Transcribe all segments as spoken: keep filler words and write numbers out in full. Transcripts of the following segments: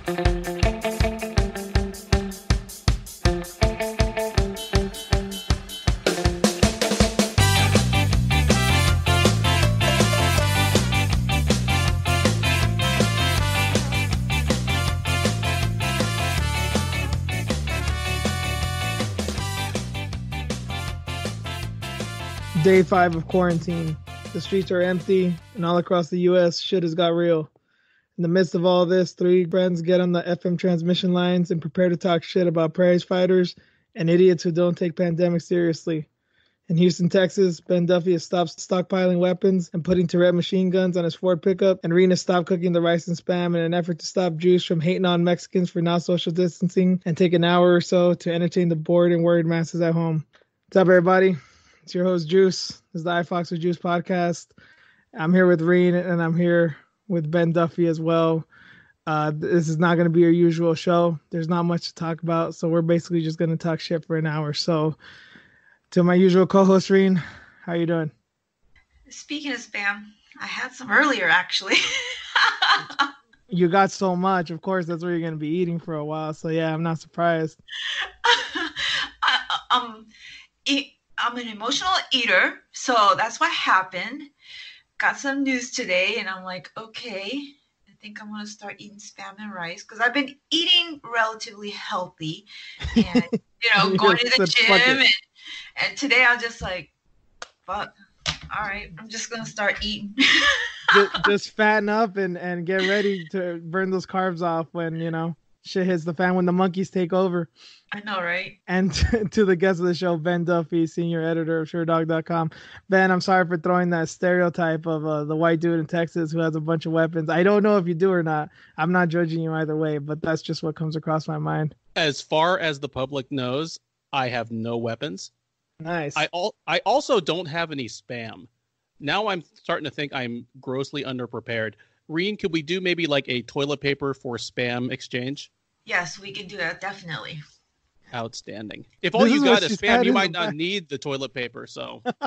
Day five of quarantine. The streets are empty, and all across the U S, shit has got real. In the midst of all this, three friends get on the F M transmission lines and prepare to talk shit about prize fighters and idiots who don't take pandemic seriously. In Houston, Texas, Ben Duffy has stopped stockpiling weapons and putting Tourette machine guns on his Ford pickup, and Rena stopped cooking the rice and spam in an effort to stop Juice from hating on Mexicans for not social distancing and take an hour or so to entertain the bored and worried masses at home. What's up, everybody? It's your host, Juice. This is the iFox with Juice podcast. I'm here with Reen, and I'm here with Ben Duffy as well. Uh, this is not going to be our usual show. There's not much to talk about, so we're basically just going to talk shit for an hour. So, to my usual co-host, Reen, how you doing? Speaking of spam, I had some earlier, actually. You got so much. Of course, that's what you're going to be eating for a while. So, yeah, I'm not surprised. I, um, it, I'm an emotional eater, so that's what happened. Got some news today, and I'm like, okay, I think I'm going to start eating spam and rice because I've been eating relatively healthy and, you know, going to the gym. And, and today I'm just like, fuck, all right, I'm just going to start eating. just, just fatten up and, and get ready to burn those carbs off when, you know, shit hits the fan, when the monkeys take over. I know, right? And to, to the guest of the show, Ben Duffy, senior editor of Sure Dog dot com. Ben, I'm sorry for throwing that stereotype of uh, the white dude in Texas who has a bunch of weapons. I don't know if you do or not. I'm not judging you either way, but that's just what comes across my mind. As far as the public knows, I have no weapons. Nice. I al- I also don't have any spam. Now I'm starting to think I'm grossly underprepared. Reen, could we do maybe like a toilet paper for spam exchange? Yes, we can do that, definitely. Outstanding. If all This you is got what is she's spam, had you in might the not back. need the toilet paper. So No,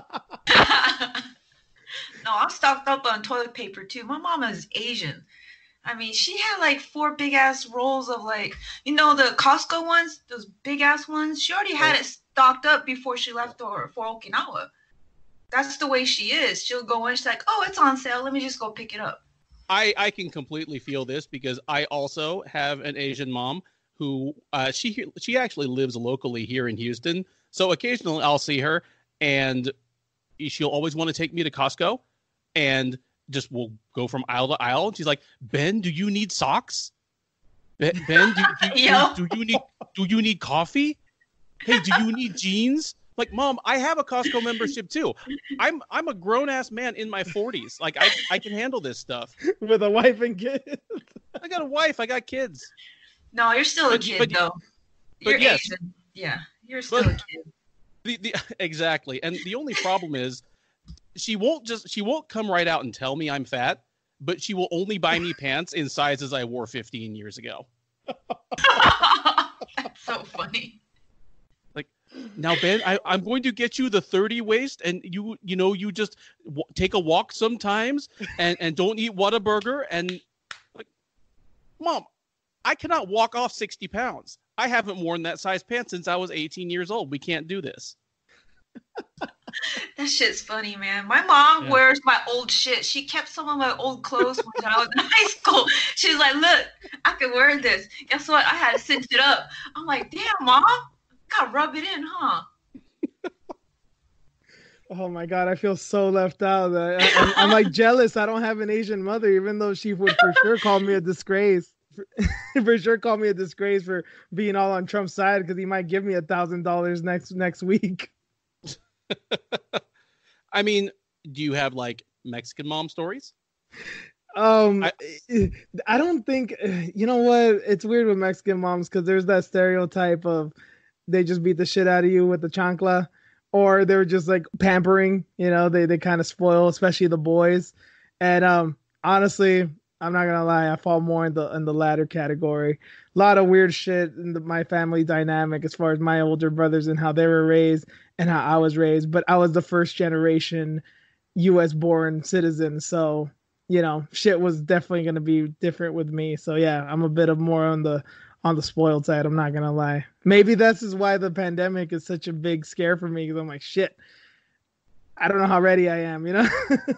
I'm stocked up on toilet paper too. My mom is Asian. I mean, she had like four big ass rolls of like, you know, the Costco ones, those big ass ones. She already had it stocked up before she left for, for Okinawa. That's the way she is. She'll go in, she's like, oh, it's on sale. Let me just go pick it up. I, I can completely feel this because I also have an Asian mom who uh, she she actually lives locally here in Houston. So occasionally I'll see her and she'll always want to take me to Costco and just we'll go from aisle to aisle. And she's like, Ben, do you need socks? Ben, ben do, do, Yo. do, do you need do you need coffee? Hey, do you need jeans? Like, Mom, I have a Costco membership too. I'm I'm a grown ass man in my forties. Like I, I can handle this stuff. With a wife and kids. I got a wife, I got kids. No, you're still a But- kid, but- though. but You're yes. Asian. Yeah, you're still But- a kid. The, the, exactly. And the only problem is she won't just she won't come right out and tell me I'm fat, but she will only buy me pants in sizes I wore fifteen years ago. That's so funny. Now, Ben, I, I'm going to get you the thirty waist, and you you know you just w- take a walk sometimes, and, and don't eat Whataburger, and like, Mom, I cannot walk off sixty pounds. I haven't worn that size pants since I was eighteen years old. We can't do this. That shit's funny, man. My mom Yeah. wears my old shit. She kept some of my old clothes when I was in high school. She's like, look, I can wear this. Guess what? I had to cinch it up. I'm like, damn, Mom. Gotta rub it in, huh? Oh my God, I feel so left out. I, I, I'm like jealous. I don't have an Asian mother, even though she would for sure call me a disgrace. For, for sure call me a disgrace for being all on Trump's side because he might give me a thousand dollars next next week. I mean, do you have like Mexican mom stories? Um, I- I, I don't think, you know what? It's weird with Mexican moms because there's that stereotype of they just beat the shit out of you with the chancla, or they're just like pampering, you know, they, they kind of spoil, especially the boys. And um, honestly, I'm not gonna lie, I fall more in the in the latter category. A lot of weird shit in the, my family dynamic as far as my older brothers and how they were raised and how I was raised. But I was the first generation U S born citizen, so you know, shit was definitely going to be different with me. So yeah, I'm a bit of more on the on the spoiled side. I'm not gonna lie. Maybe this is why the pandemic is such a big scare for me, because I'm like, shit, I don't know how ready I am, you know.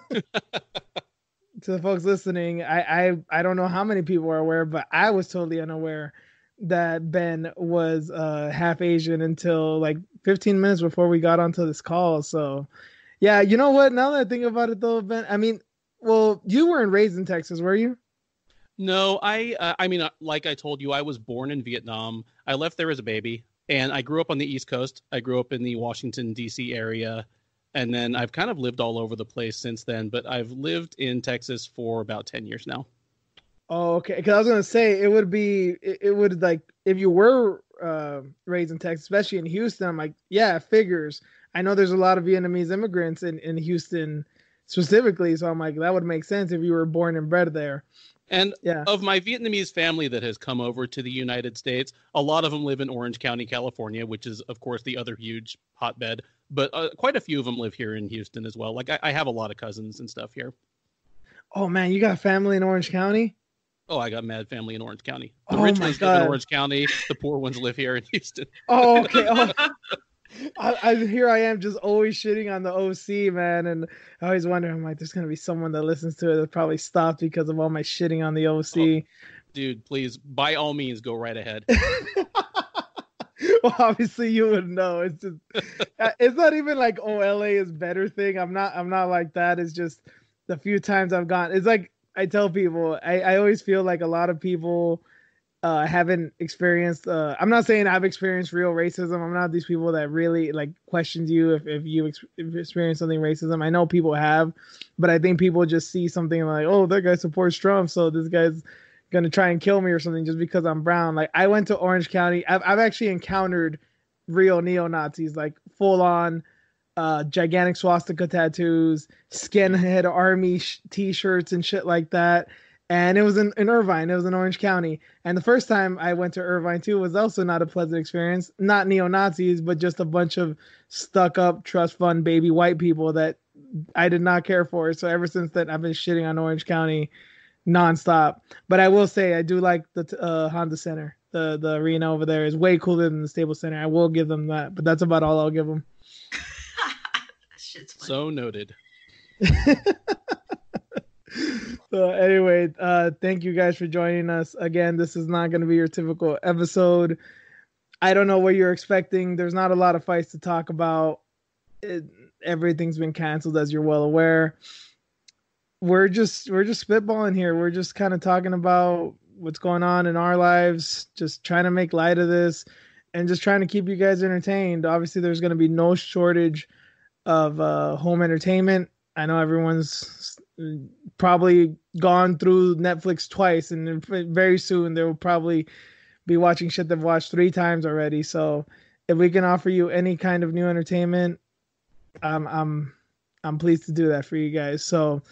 To the folks listening, I, I I don't know how many people are aware, but I was totally unaware that Ben was uh, half Asian until like fifteen minutes before we got onto this call. So yeah, you know what? Now that I think about it, though, Ben, I mean, well, you weren't raised in Texas, were you? No, I uh, I mean, uh, like I told you, I was born in Vietnam. I left there as a baby, and I grew up on the East Coast. I grew up in the Washington, D C area, and then I've kind of lived all over the place since then, but I've lived in Texas for about ten years now. Oh, okay. Because I was going to say, it would be, it, it would like, if you were uh, raised in Texas, especially in Houston, I'm like, yeah, it figures. I know there's a lot of Vietnamese immigrants in, in Houston specifically, so I'm like, that would make sense if you were born and bred there. And yeah. Of my Vietnamese family that has come over to the United States, a lot of them live in Orange County, California, which is, of course, the other huge hotbed. But uh, quite a few of them live here in Houston as well. Like, I, I have a lot of cousins and stuff here. Oh, man, you got family in Orange County? Oh, I got mad family in Orange County. The oh rich my ones God. live in Orange County. The poor ones live here in Houston. Oh, okay. Oh. I, I here I am just always shitting on the O C, man, and I always wonder, I'm like, there's gonna be someone that listens to it that probably stopped because of all my shitting on the O C. Oh, dude, please, by all means, go right ahead. Well, obviously you would know. It's just, it's not even like, oh, L A is better thing. I'm not, I'm not like that. It's just the few times I've gone. It's like I tell people, I, I always feel like a lot of people uh, haven't experienced. Uh, I'm not saying I've experienced real racism. I'm not these people that really like questions you if if you ex- if experience something racism. I know people have, but I think people just see something like, oh, that guy supports Trump, so this guy's gonna try and kill me or something just because I'm brown. Like I went to Orange County. I've I've actually encountered real neo-Nazis, like full on uh, gigantic swastika tattoos, skinhead army sh- t-shirts and shit like that. And it was in, in Irvine. It was in Orange County. And the first time I went to Irvine too was also not a pleasant experience. Not neo-Nazis, but just a bunch of stuck-up trust fund baby white people that I did not care for. So ever since then, I've been shitting on Orange County nonstop. But I will say I do like the uh, Honda Center. The the arena over there is way cooler than the Staples Center. I will give them that. But that's about all I'll give them. Shit's funny. So noted. So anyway, uh, thank you guys for joining us. Again, this is not going to be your typical episode. I don't know what you're expecting. There's not a lot of fights to talk about. It, everything's been canceled, as you're well aware. We're just we're just spitballing here. We're just kind of talking about what's going on in our lives, just trying to make light of this, and just trying to keep you guys entertained. Obviously, there's going to be no shortage of uh, home entertainment. I know everyone's probably gone through Netflix twice, and very soon they will probably be watching shit they've watched three times already. So if we can offer you any kind of new entertainment, um, I'm I'm pleased to do that for you guys. So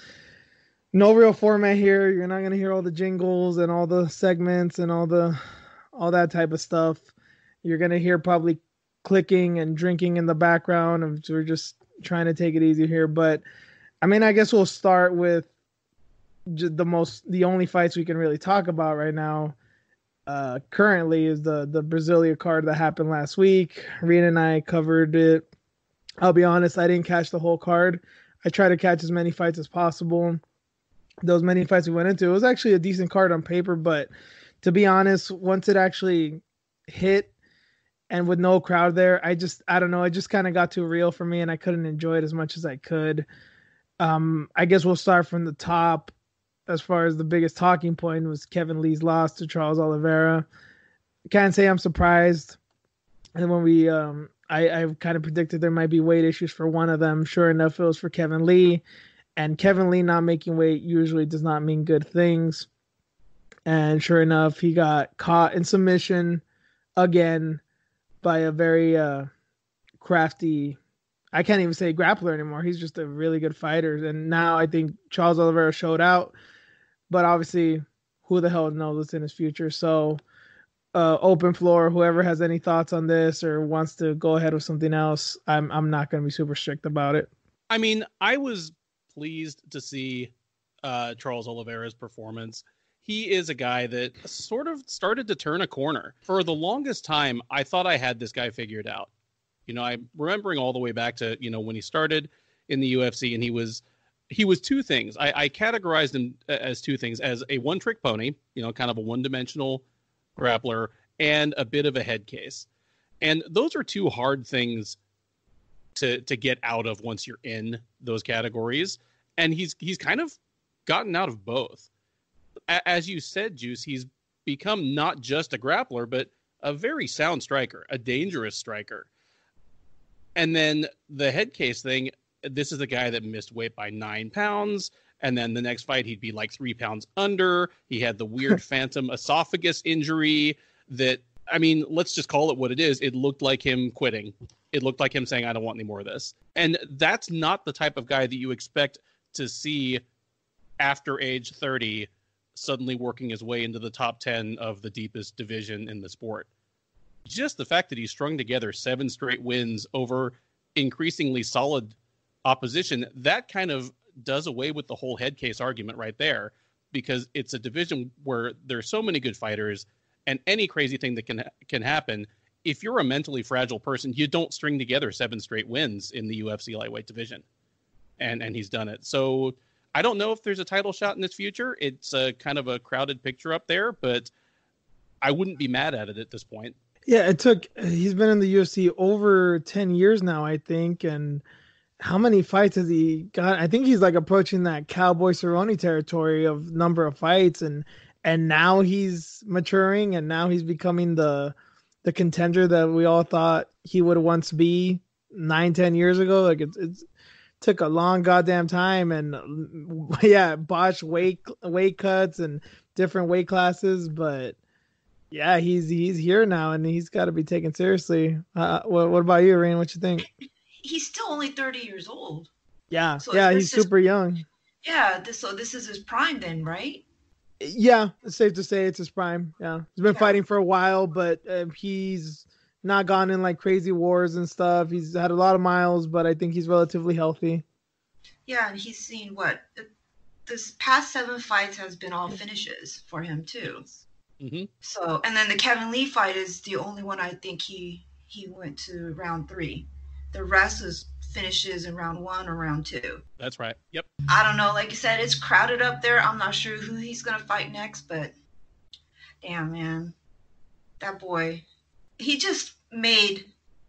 no real format here. You're not gonna hear all the jingles and all the segments and all the all that type of stuff. You're gonna hear probably clicking and drinking in the background. And we're just trying to take it easy here, but I mean, I guess we'll start with the most, the only fights we can really talk about right now. Uh, currently is the the Brasilia card that happened last week. Rena and I covered it. I'll be honest, I didn't catch the whole card. I try to catch as many fights as possible. Those many fights we went into, it was actually a decent card on paper, but to be honest, once it actually hit and with no crowd there, I just, I don't know, it just kind of got too real for me and I couldn't enjoy it as much as I could. Um, I guess we'll start from the top. As far as the biggest talking point was Kevin Lee's loss to Charles Oliveira. Can't say I'm surprised. And when we, um, I, I kind of predicted there might be weight issues for one of them. Sure enough, it was for Kevin Lee. And Kevin Lee not making weight usually does not mean good things. And sure enough, he got caught in submission again by a very uh, crafty, I can't even say grappler anymore. He's just a really good fighter. And now I think Charles Oliveira showed out. But obviously, who the hell knows what's in his future? So, uh, open floor. Whoever has any thoughts on this or wants to go ahead with something else, I'm I'm not going to be super strict about it. I mean, I was pleased to see uh, Charles Oliveira's performance. He is a guy that sort of started to turn a corner. For the longest time, I thought I had this guy figured out. You know, I'm remembering all the way back to, you know, when he started in the U F C, and he was he was two things. I, I categorized him as two things, as a one-trick pony, you know, kind of a one-dimensional grappler, and a bit of a head case. And those are two hard things to to get out of once you're in those categories. And he's he's kind of gotten out of both. As you said, Juice, he's become not just a grappler, but a very sound striker, a dangerous striker. And then the head case thing, this is a guy that missed weight by nine pounds. And then the next fight, he'd be like three pounds under. He had the weird phantom esophagus injury that, I mean, let's just call it what it is. It looked like him quitting. It looked like him saying, I don't want any more of this. And that's not the type of guy that you expect to see after age thirty suddenly working his way into the top ten of the deepest division in the sport. Just the fact that he strung together seven straight wins over increasingly solid opposition, that kind of does away with the whole head case argument right there, because it's a division where there's so many good fighters and any crazy thing that can can happen. If you're a mentally fragile person, you don't string together seven straight wins in the U F C lightweight division. And and he's done it. So I don't know if there's a title shot in this future. It's a kind of a crowded picture up there, but I wouldn't be mad at it at this point. Yeah, it took, he's been in the U F C over ten years now, I think. And how many fights has he got? I think he's like approaching that Cowboy Cerrone territory of number of fights. And, and now he's maturing, and now he's becoming the, the contender that we all thought he would once be nine, ten years ago. Like it's, it's, took a long goddamn time, and yeah, botched weight weight cuts and different weight classes, but yeah, he's he's here now, and he's got to be taken seriously. Uh, what, what about you, Irene? What you think? He's still only thirty years old. Yeah, so yeah, he's is, super young. Yeah, this so this is his prime then, right? Yeah, it's safe to say it's his prime. Yeah, he's been yeah. fighting for a while, but uh, he's not gone in like crazy wars and stuff. He's had a lot of miles, but I think he's relatively healthy. Yeah, and he's seen what this past seven fights has been all finishes for him too. Mm-hmm. So, and then the Kevin Lee fight is the only one I think he he went to round three. The rest is finishes in round one or round two. That's right. Yep. I don't know. Like you said, it's crowded up there. I'm not sure who he's gonna fight next, but damn, man, that boy. He just made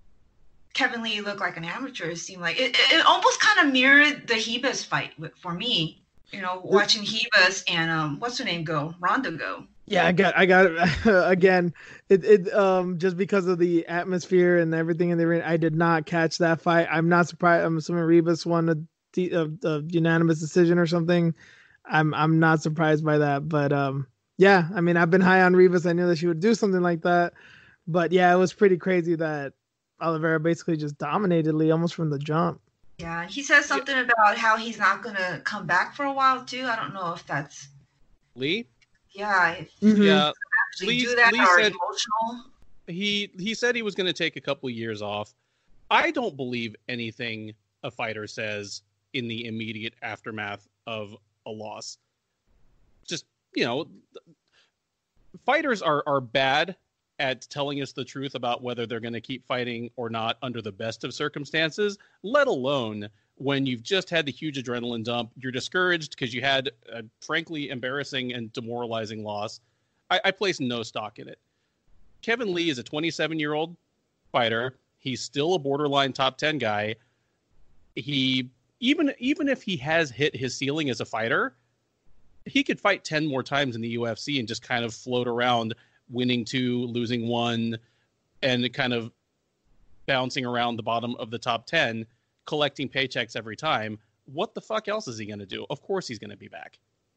Kevin Lee look like an amateur. It seemed like it, it almost kind of mirrored the Hebus fight for me. You know, watching Hebus and um, what's her name go, Ronda go. Yeah, I got, I got it again. It, it, um, just because of the atmosphere and everything in the ring, I did not catch that fight. I'm not surprised. I'm assuming Ribas won a, a, a unanimous decision or something. I'm, I'm not surprised by that. But um, yeah, I mean, I've been high on Ribas. I knew that she would do something like that. But yeah, it was pretty crazy that Oliveira basically just dominated Lee almost from the jump. Yeah, he says something yeah. about how he's not going to come back for a while too. I don't know if that's Lee. Yeah, if mm-hmm. yeah. Actually Lee, do that Lee or said emotional. He he said he was going to take a couple years off. I don't believe anything a fighter says in the immediate aftermath of a loss. Just, you know, fighters are are bad at telling us the truth about whether they're going to keep fighting or not under the best of circumstances, let alone when you've just had the huge adrenaline dump. You're discouraged because you had a frankly embarrassing and demoralizing loss. I, I place no stock in it. Kevin Lee is a twenty-seven-year-old fighter. He's still a borderline top ten guy. He even even if he has hit his ceiling as a fighter, he could fight ten more times in the U F C and just kind of float around, winning two, losing one, and kind of bouncing around the bottom of the top ten, collecting paychecks every time. What the fuck else is he going to do? Of course he's going to be back.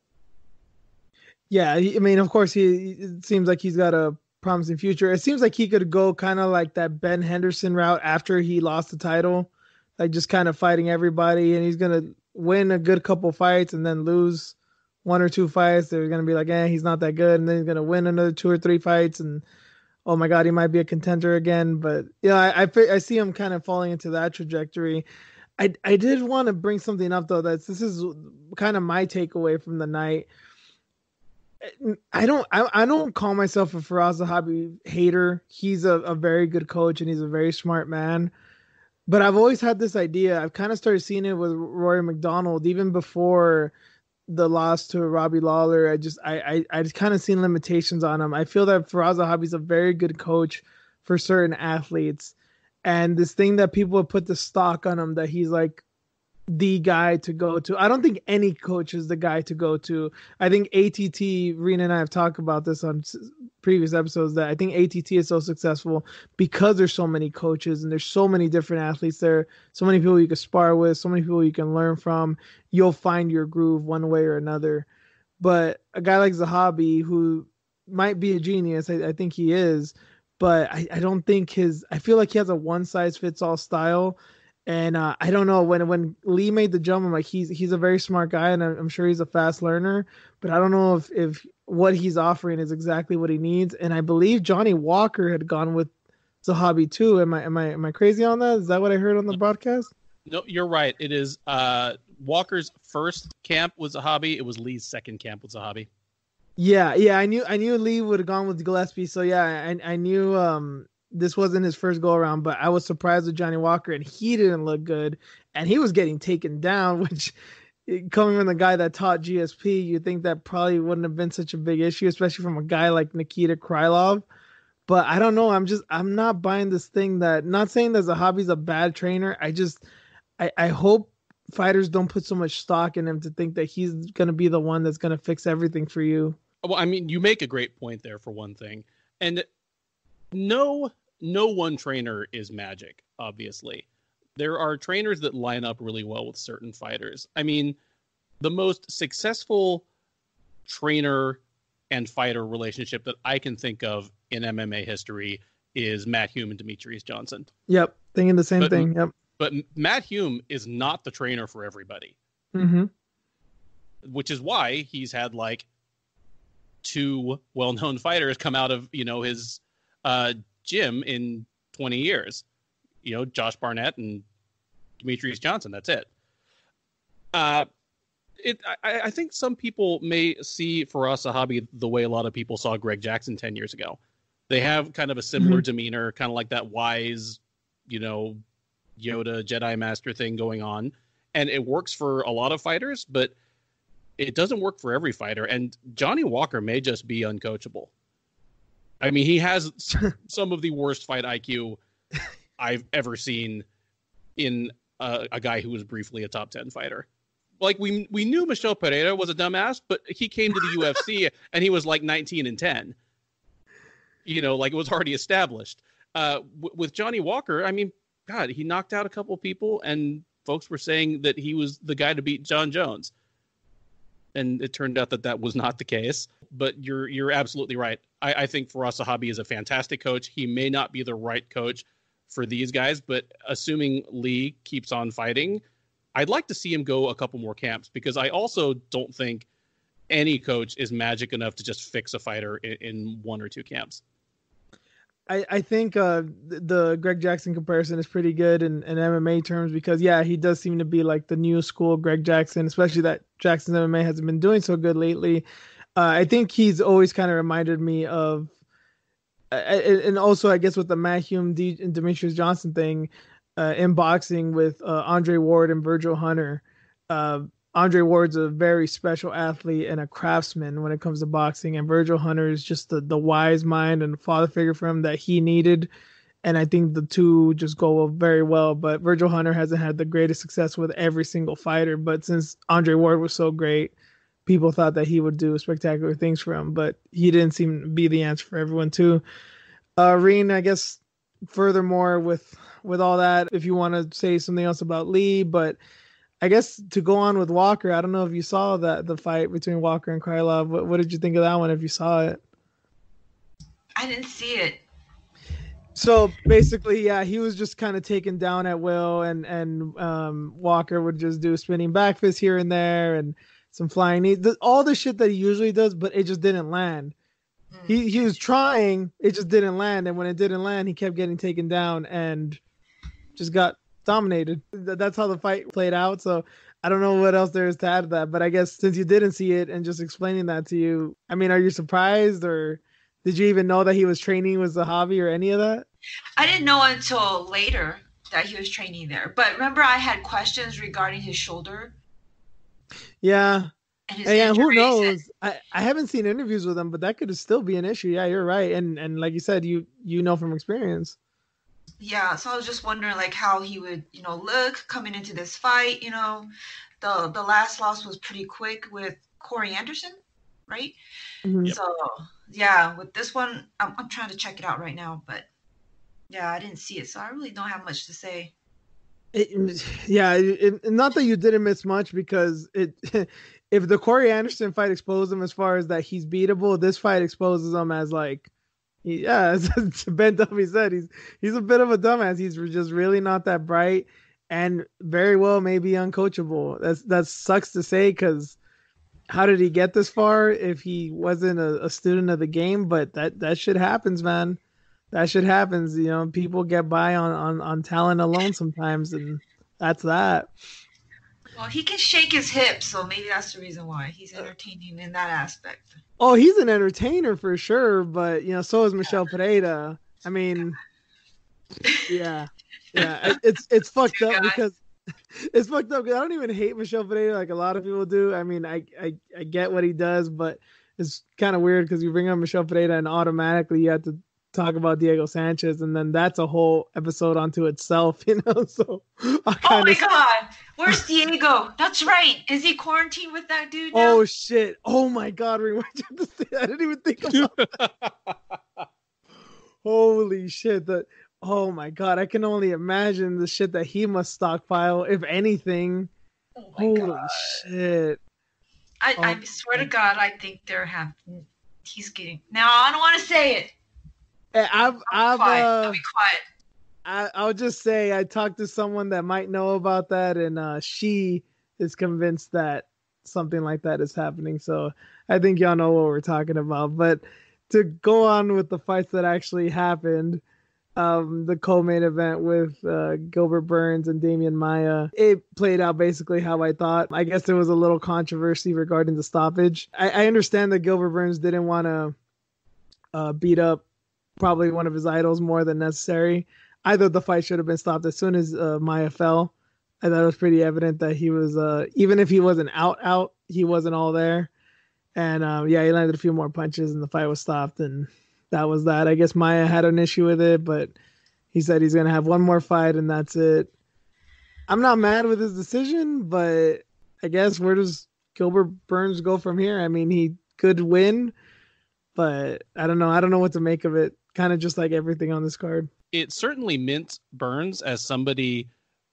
Yeah, I mean, of course, he it seems like he's got a promising future. It seems like he could go kind of like that Ben Henderson route after he lost the title, like just kind of fighting everybody, and he's going to win a good couple fights and then lose one or two fights. They're going to be like, eh, he's not that good. And then he's going to win another two or three fights. And, oh my God, he might be a contender again. But, yeah, I, I, I see him kind of falling into that trajectory. I I did want to bring something up though. That's this is kind of my takeaway from the night. I don't I, I don't call myself a Firas Zahabi hater. He's a, a very good coach and he's a very smart man. But I've always had this idea. I've kind of started seeing it with Rory McDonald even before the loss to Robbie Lawler. I just I I, I just kind of seen limitations on him. I feel that Firas Zahabi's a very good coach for certain athletes. And this thing that people have put the stock on him that he's like the guy to go to. I don't think any coach is the guy to go to. I think A T T, Rena and I have talked about this on previous episodes, that I think A T T is so successful because there's so many coaches and there's so many different athletes there, so many people you can spar with, so many people you can learn from. You'll find your groove one way or another. But a guy like Zahabi, who might be a genius, I, I think he is, but I, I don't think his, I feel like he has a one size fits all style. And uh, I don't know, when when Lee made the jump, I'm like, he's he's a very smart guy, and I'm, I'm sure he's a fast learner. But I don't know if, if what he's offering is exactly what he needs. And I believe Johnny Walker had gone with Zahabi too. Am I am I am I crazy on that? Is that what I heard on the broadcast? No, you're right. It is uh, Walker's first camp was Zahabi. It was Lee's second camp with Zahabi. Yeah, yeah, I knew I knew Lee would have gone with Gillespie. So yeah, I I knew um. this wasn't his first go around, but I was surprised with Johnny Walker, and he didn't look good, and he was getting taken down, which coming from the guy that taught G S P, you'd think that probably wouldn't have been such a big issue, especially from a guy like Nikita Krylov. But I don't know. I'm just, I'm not buying this thing that, not saying that Zahabi's a bad trainer. I just, I, I hope fighters don't put so much stock in him to think that he's going to be the one that's going to fix everything for you. Well, I mean, you make a great point there for one thing. And no, no one trainer is magic, obviously. There are trainers that line up really well with certain fighters. I mean, the most successful trainer and fighter relationship that I can think of in M M A history is Matt Hume and Demetrius Johnson. Yep, thinking the same but, thing. Yep. But Matt Hume is not the trainer for everybody. Mm-hmm. Which is why he's had like two well-known fighters come out of, you know, his uh, gym in twenty years. You know, Josh Barnett and Demetrius Johnson. That's it. Uh, it. I, I think some people may see Firas Zahabi the way a lot of people saw Greg Jackson ten years ago. They have kind of a similar mm-hmm. demeanor, kind of like that wise, you know, Yoda Jedi Master thing going on. And it works for a lot of fighters, but it doesn't work for every fighter. And Johnny Walker may just be uncoachable. I mean, he has some of the worst fight I Q I've ever seen in a, a guy who was briefly a top ten fighter. Like, we we knew Michel Pereira was a dumbass, but he came to the U F C and he was like nineteen and ten. You know, like it was already established. Uh, w- with Johnny Walker, I mean, God, he knocked out a couple people and folks were saying that he was the guy to beat John Jones. And it turned out that that was not the case. But you're you're absolutely right. I, I think Firas Zahabi is a fantastic coach. He may not be the right coach for these guys, but assuming Lee keeps on fighting, I'd like to see him go a couple more camps, because I also don't think any coach is magic enough to just fix a fighter in, in one or two camps. I, I think uh, the Greg Jackson comparison is pretty good in, in M M A terms, because, yeah, he does seem to be like the new school Greg Jackson, especially that Jackson's M M A hasn't been doing so good lately. Uh, I think he's always kind of reminded me of, uh, and also I guess with the Matt Hume D- and Demetrius Johnson thing uh, in boxing with uh, Andre Ward and Virgil Hunter. Uh, Andre Ward's a very special athlete and a craftsman when it comes to boxing, and Virgil Hunter is just the, the wise mind and father figure for him that he needed. And I think the two just go very well, but Virgil Hunter hasn't had the greatest success with every single fighter. But since Andre Ward was so great, people thought that he would do spectacular things for him, but he didn't seem to be the answer for everyone too. Uh, Reen, I guess furthermore with, with all that, if you want to say something else about Lee, but I guess to go on with Walker, I don't know if you saw that the fight between Walker and Krylov. What, what did you think of that one, if you saw it? I didn't see it. So basically, yeah, he was just kind of taken down at will, and and um, Walker would just do spinning back fists here and there and some flying knees, all the shit that he usually does, but it just didn't land. Mm. He he was trying, it just didn't land, and when it didn't land, he kept getting taken down and just got dominated. That's how the fight played out. So I don't know what else there is to add to that. But I guess since you didn't see it and just explaining that to you, I mean, are you surprised, or did you even know that he was training with Zahavi or any of that? I didn't know until later that he was training there. But remember, I had questions regarding his shoulder. Yeah. And his yeah, who injuries knows? I, I haven't seen interviews with him, but that could still be an issue. Yeah, you're right. And and like you said, you you know from experience. Yeah, so I was just wondering like how he would, you know, look coming into this fight. You know, the the last loss was pretty quick with Corey Anderson, right? Mhm. Yep. So yeah, with this one, I'm I'm trying to check it out right now, but yeah, I didn't see it, so I really don't have much to say. It, yeah, it, it- not that you didn't miss much, because it if the Corey Anderson fight exposed him as far as that he's beatable, this fight exposes him as like, yeah, as Ben Duffy said, he's he's a bit of a dumbass. He's just really not that bright, and very well maybe uncoachable. That's that sucks to say, because how did he get this far if he wasn't a, a student of the game? But that that shit happens, man. That shit happens. You know, people get by on on on talent alone sometimes, and that's that. Well, he can shake his hips, so maybe that's the reason why he's entertaining in that aspect. Oh, he's an entertainer for sure, but you know, so is Michelle Pereira. I mean, yeah, yeah, it- it's it's fucked Two up guys. because it's fucked up because I don't even hate Michelle Pereira like a lot of people do. I mean, I I, I get what he does, but it's kind of weird because you bring up Michelle Pereira and automatically you have to talk about Diego Sanchez, and then that's a whole episode unto itself, you know. So I Oh kind my of God, where's Diego? That's right. Is he quarantined with that dude now? oh shit, oh my god, rewind to say I didn't even think about that. Holy shit, that oh my god, I can only imagine the shit that he must stockpile, if anything. Oh my Holy God. shit. I, I Oh. swear to God, I think they're having. He's getting. Now I don't want to say it. Eh, I've I'll I've be quiet. uh, I'll be quiet. I, I'll just say I talked to someone that might know about that, and uh, she is convinced that something like that is happening. So I think y'all know what we're talking about. But to go on with the fights that actually happened, um, the co-main event with uh, Gilbert Burns and Damian Maia, it played out basically how I thought. I guess there was a little controversy regarding the stoppage. I, I understand that Gilbert Burns didn't want to uh, beat up probably one of his idols more than necessary. I thought the fight should have been stopped as soon as uh, Maia fell. I thought it was pretty evident that he was, uh, even if he wasn't out, out, he wasn't all there. And um, yeah, he landed a few more punches and the fight was stopped. And that was that. I guess Maia had an issue with it, but he said he's going to have one more fight and that's it. I'm not mad with his decision, but I guess where does Gilbert Burns go from here? I mean, he could win, but I don't know. I don't know what to make of it. Kind of just like everything on this card. It certainly mints Burns as somebody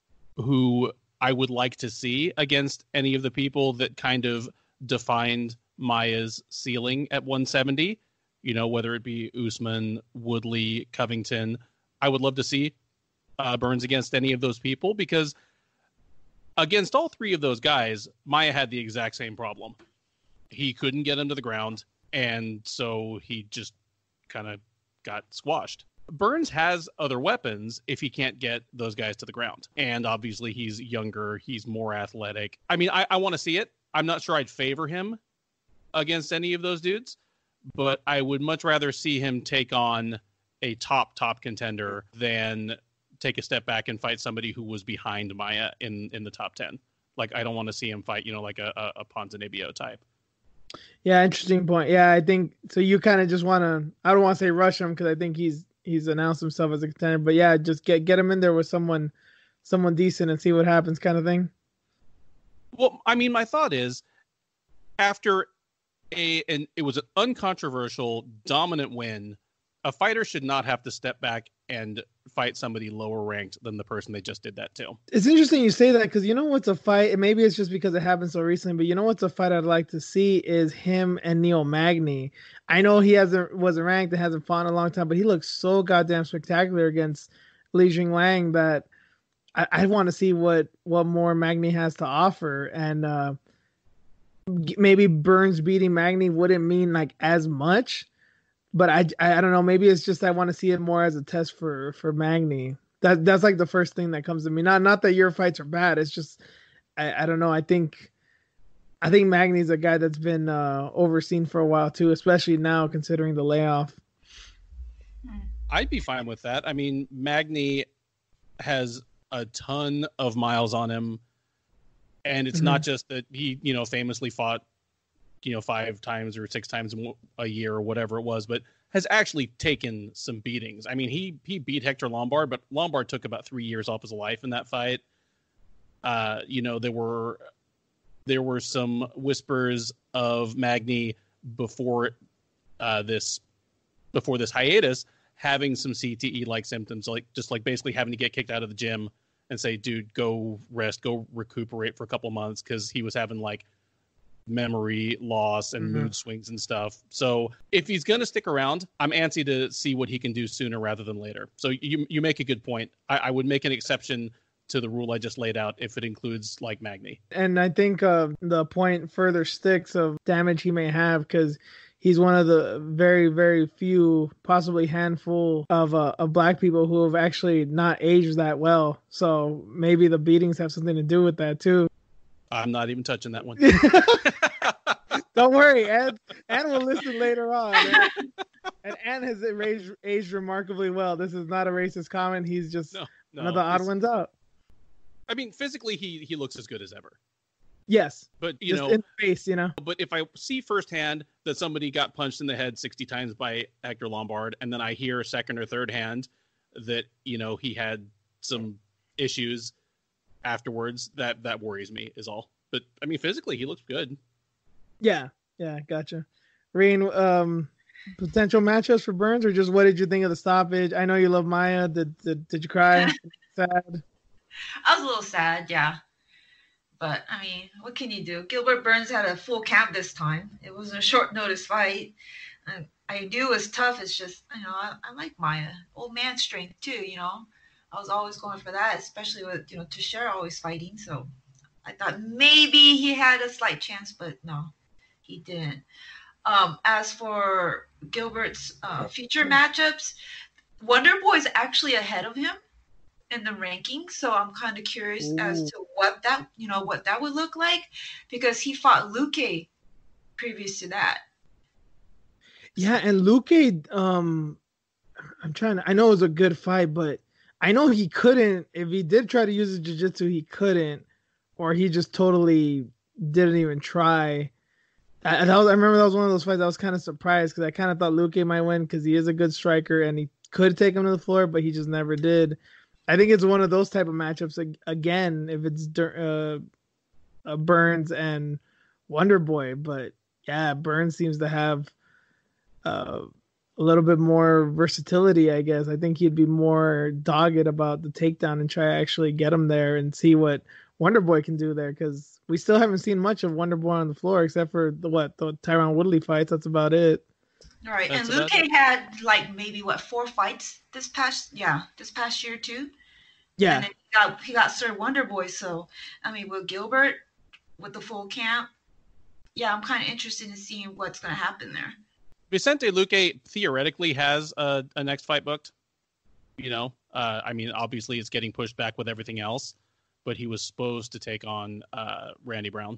who I would like to see against any of the people that kind of defined Maia's ceiling at one seventy. You know, whether it be Usman, Woodley, Covington. I would love to see uh, Burns against any of those people, because against all three of those guys, Maia had the exact same problem. He couldn't get him to the ground, and so he just kind of got squashed. Burns has other weapons if he can't get those guys to the ground. And obviously he's younger, he's more athletic. I mean, I, I want to see it. I'm not sure I'd favor him against any of those dudes, but I would much rather see him take on a top, top contender than take a step back and fight somebody who was behind Maia in, in the top ten. Like, I don't want to see him fight, you know, like a, a, a Ponzinibbio type. Yeah, interesting point. Yeah, I think so. You kind of just want to, I don't want to say rush him because I think he's he's announced himself as a contender, but yeah, just get get him in there with someone someone decent and see what happens, kind of thing. Well, I mean, my thought is, after a and it was an uncontroversial, dominant win, a fighter should not have to step back and fight somebody lower ranked than the person they just did that to. It's interesting you say that because you know what's a fight, and maybe it's just because it happened so recently, but you know what's a fight I'd like to see is him and Neil Magny. I know he hasn't wasn't ranked and hasn't fought in a long time, but he looks so goddamn spectacular against Li Jingliang that I, I want to see what what more Magny has to offer. And uh, maybe Burns beating Magny wouldn't mean like as much, but I, I I don't know. Maybe it's just I want to see it more as a test for for Magny. That that's like the first thing that comes to me. Not not that your fights are bad. It's just I, I don't know. I think I think Magny's a guy that's been uh, overseen for a while too, especially now considering the layoff. I'd be fine with that. I mean, Magny has a ton of miles on him, and it's mm-hmm. not just that he, you know, famously fought, you know, five times or six times a year or whatever it was, but has actually taken some beatings. I mean, he he beat Hector Lombard, but Lombard took about three years off his life in that fight. Uh, you know, there were there were some whispers of Magny before uh, this before this hiatus having some C T E-like symptoms, like just like basically having to get kicked out of the gym and say, dude, go rest, go recuperate for a couple months, because he was having like memory loss and mm-hmm. mood swings and stuff. So if he's going to stick around, I'm antsy to see what he can do sooner rather than later. So you you make a good point. I, I would make an exception to the rule I just laid out if it includes like Magny. And I think uh, the point further sticks of damage he may have, because he's one of the very, very few, possibly handful of uh, of black people who have actually not aged that well. So maybe the beatings have something to do with that too. I'm not even touching that one. Don't worry, Ann. Ann will listen later on. And, and Ann has aged, aged remarkably well. This is not a racist comment. He's just no, no, one of the odd ones out. I mean, physically, he he looks as good as ever. Yes, but you just know, in the face, you know. But if I see firsthand that somebody got punched in the head sixty times by Hector Lombard, and then I hear second or third hand that, you know, he had some issues afterwards, that that worries me is all. But I mean, physically, he looks good. Yeah, yeah, gotcha. Reen, um, potential matchups for Burns, or just what did you think of the stoppage? I know you love Maia. Did did, did you cry? Sad. I was a little sad, yeah. But, I mean, what can you do? Gilbert Burns had a full camp this time. It was a short notice fight. And I knew it was tough. It's just, you know, I, I like Maia. Old man strength, too, you know. I was always going for that, especially with, you know, Teixeira always fighting. So I thought maybe he had a slight chance, but no, he didn't. Um, as for Gilbert's uh, future matchups, Wonder Boy's actually ahead of him in the rankings, so I'm kind of curious Ooh. as to what that, you know, what that would look like, because he fought Luque previous to that. Yeah, and Luque, um, I'm trying to, I know it was a good fight, but I know he couldn't, if he did try to use his jiu-jitsu, he couldn't, or he just totally didn't even try. I, that was, I remember that was one of those fights I was kind of surprised, because I kind of thought Luque might win because he is a good striker and he could take him to the floor, but he just never did. I think it's one of those type of matchups again, if it's uh, uh, Burns and Wonder Boy. But yeah, Burns seems to have uh, a little bit more versatility, I guess. I think he'd be more dogged about the takedown and try to actually get him there and see what Wonder Boy can do there, because we still haven't seen much of Wonder Boy on the floor except for the what the Tyron Woodley fights. That's about it. All right, That's and Luque had like maybe what four fights this past yeah this past year too. Yeah, and then he got he got Sir Wonder Boy. So I mean, with Gilbert with the full camp, yeah, I'm kind of interested in seeing what's going to happen there. Vicente Luque theoretically has a, a next fight booked. You know, uh, I mean, obviously it's getting pushed back with everything else, but he was supposed to take on uh, Randy Brown.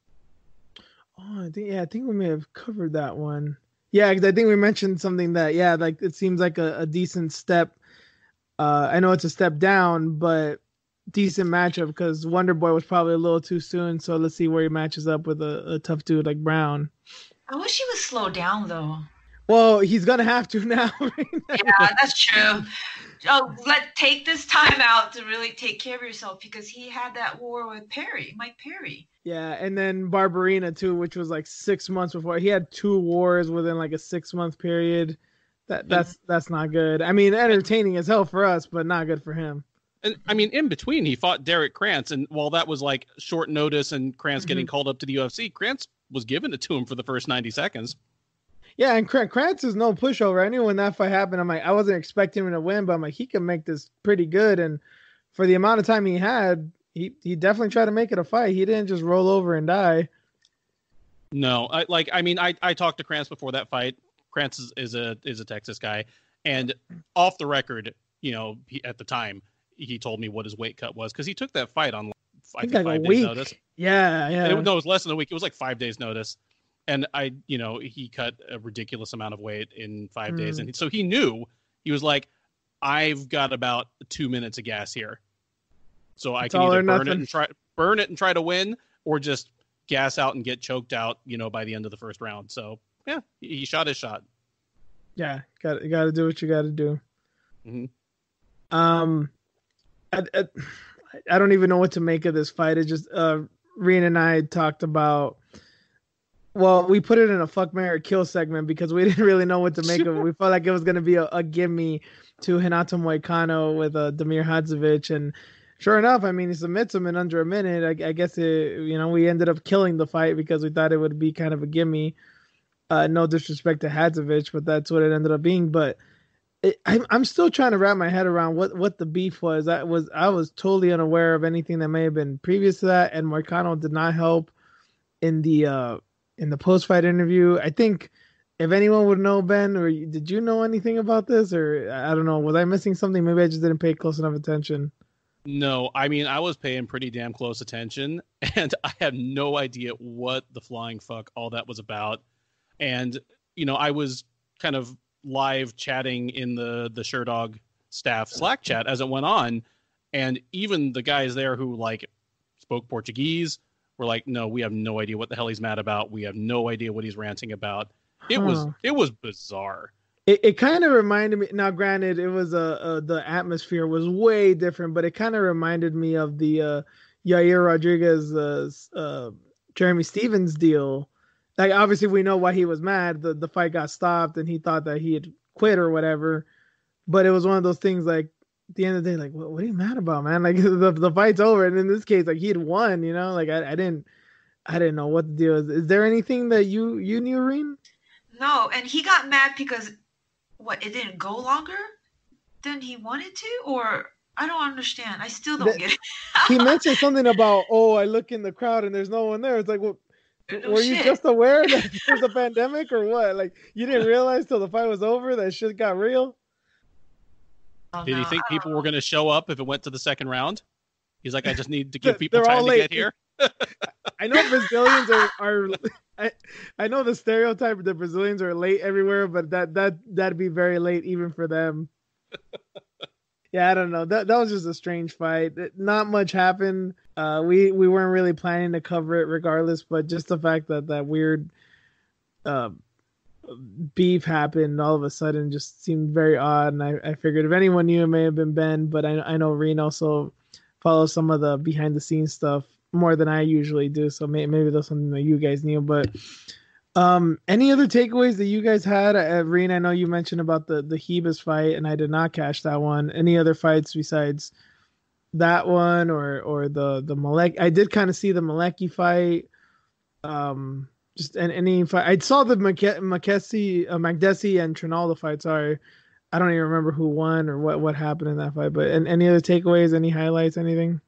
Oh, I think yeah, I think we may have covered that one. Yeah, because I think we mentioned something that, yeah, like it seems like a, a decent step. Uh, I know it's a step down, but decent matchup, because Wonder Boy was probably a little too soon. So let's see where he matches up with a, a tough dude like Brown. I wish he would slow down, though. Well, he's going to have to now. Right? Yeah, that's true. Oh, let take this time out to really take care of yourself, because he had that war with Perry, Mike Perry. Yeah, and then Barberina too, which was like six months before. He had two wars within like a six month period. That that's that's not good. I mean, entertaining as hell for us, but not good for him. And I mean, in between, he fought Derek Krantz, and while that was like short notice and Krantz mm-hmm. getting called up to the U F C, Krantz was giving it to him for the first ninety seconds. Yeah, and Krantz is no pushover. I knew when that fight happened, I'm like, I wasn't expecting him to win, but I'm like, he can make this pretty good. And for the amount of time he had, he he definitely tried to make it a fight. He didn't just roll over and die. No, I like. I mean, I, I talked to Krantz before that fight. Krantz is, is a is a Texas guy, and off the record, you know, he, at the time, he told me what his weight cut was because he took that fight on I think, like five a days week. notice. Yeah, yeah. It, no, it was less than a week. It was like five days notice. And I, you know, he cut a ridiculous amount of weight in five mm. days. And so he knew, he was like, I've got about two minutes of gas here. So I it's can either burn nothing. it and try burn it and try to win, or just gas out and get choked out, you know, by the end of the first round. So yeah, he, he shot his shot. Yeah, got got to do what you got to do. Mm-hmm. Um, I, I, I don't even know what to make of this fight. It just uh, Reen and I talked about. Well, we put it in a fuck, marry, kill segment because we didn't really know what to make of it. We felt like it was going to be a, a gimme to Renato Moicano with uh, Damir Hadzovic, and sure enough, I mean, he submits him in under a minute. I, I guess it, you know, we ended up killing the fight because we thought it would be kind of a gimme. Uh, no disrespect to Hadzovic, but that's what it ended up being. But it, I'm I'm still trying to wrap my head around what, what the beef was. I was I was totally unaware of anything that may have been previous to that, and Moicano did not help in the uh, in the post fight interview. I think if anyone would know, Ben, or did you know anything about this, or I don't know, was I missing something? Maybe I just didn't pay close enough attention. No, I mean, I was paying pretty damn close attention, and I had no idea what the flying fuck all that was about. And, you know, I was kind of live chatting in the, the Sherdog staff Slack chat as it went on. And even the guys there who, like, spoke Portuguese were like, no, we have no idea what the hell he's mad about. We have no idea what he's ranting about. It huh. was it was bizarre. It it kind of reminded me. Now, granted, it was a, a the atmosphere was way different, but it kind of reminded me of the uh, Yair Rodriguez, uh, uh, Jeremy Stevens deal. Like, obviously, we know why he was mad. The the fight got stopped, and he thought that he had quit or whatever. But it was one of those things. Like, at the end of the day, like, what, what are you mad about, man? Like, the the fight's over, and in this case, like, he had won. You know, like I, I didn't I didn't know what the deal is. Is there anything that you you knew, Reen? No, and he got mad because. What, it didn't go longer than he wanted to? Or I don't understand. I still don't the, get it. He mentioned something about, oh, I look in the crowd and there's no one there. It's like, well, no were shit. you just aware that there's a pandemic or what? Like, you didn't realize till the fight was over that shit got real? Oh, Did no, he think people know. were going to show up if it went to the second round? He's like, I just need to give people time to late. get here. I know Brazilians are, are I, I know the stereotype that Brazilians are late everywhere, but that that that'd be very late even for them. Yeah, I don't know. That that was just a strange fight. Not much happened. Uh, we we weren't really planning to cover it regardless, but just the fact that that weird uh, beef happened all of a sudden just seemed very odd, and I, I figured if anyone knew, it may have been Ben, but I I know Reen also follows some of the behind the scenes stuff more than I usually do, so maybe, maybe that's something that you guys knew. But um, any other takeaways that you guys had? Uh, Reen, I know you mentioned about the the Ribas fight, and I did not catch that one. Any other fights besides that one, or or the the Malek? I did kind of see the Malecki fight. Um, just and any fight. I saw the Makesi, uh, Makdessi and Trinaldo fight. Sorry, I don't even remember who won or what what happened in that fight. But and any other takeaways? Any highlights? Anything?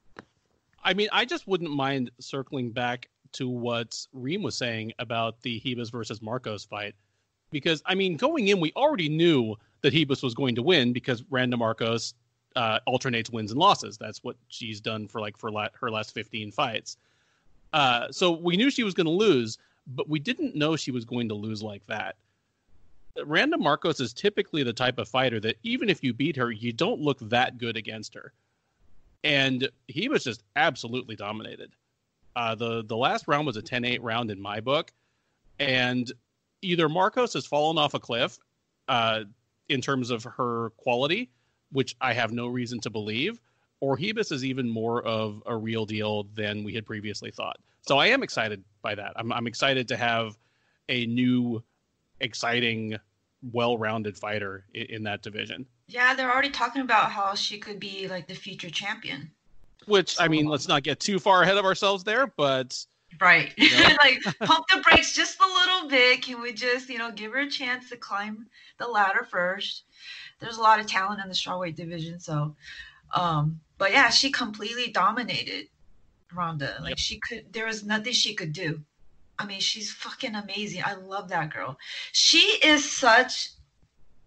I mean, I just wouldn't mind circling back to what Reem was saying about the Ribas versus Marcos fight. Because, I mean, going in, we already knew that Ribas was going to win because Randa Marcos uh, alternates wins and losses. That's what she's done for, like, for la- her last fifteen fights. Uh, so we knew she was going to lose, but we didn't know she was going to lose like that. Randa Marcos is typically the type of fighter that even if you beat her, you don't look that good against her. And he was just absolutely dominated. Uh, the, the last round was a ten eight round in my book. And either Marcos has fallen off a cliff uh, in terms of her quality, which I have no reason to believe, or Ribas is even more of a real deal than we had previously thought. So I am excited by that. I'm, I'm excited to have a new, exciting, well-rounded fighter in, in that division. Yeah, they're already talking about how she could be like the future champion. Which, I mean, let's not get too far ahead of ourselves there, but... Right. You know. Like, pump the brakes just a little bit. Can we just, you know, give her a chance to climb the ladder first? There's a lot of talent in the strawweight division, so... Um, but yeah, she completely dominated Ronda. Like, yep. she could... There was nothing she could do. I mean, she's fucking amazing. I love that girl. She is such...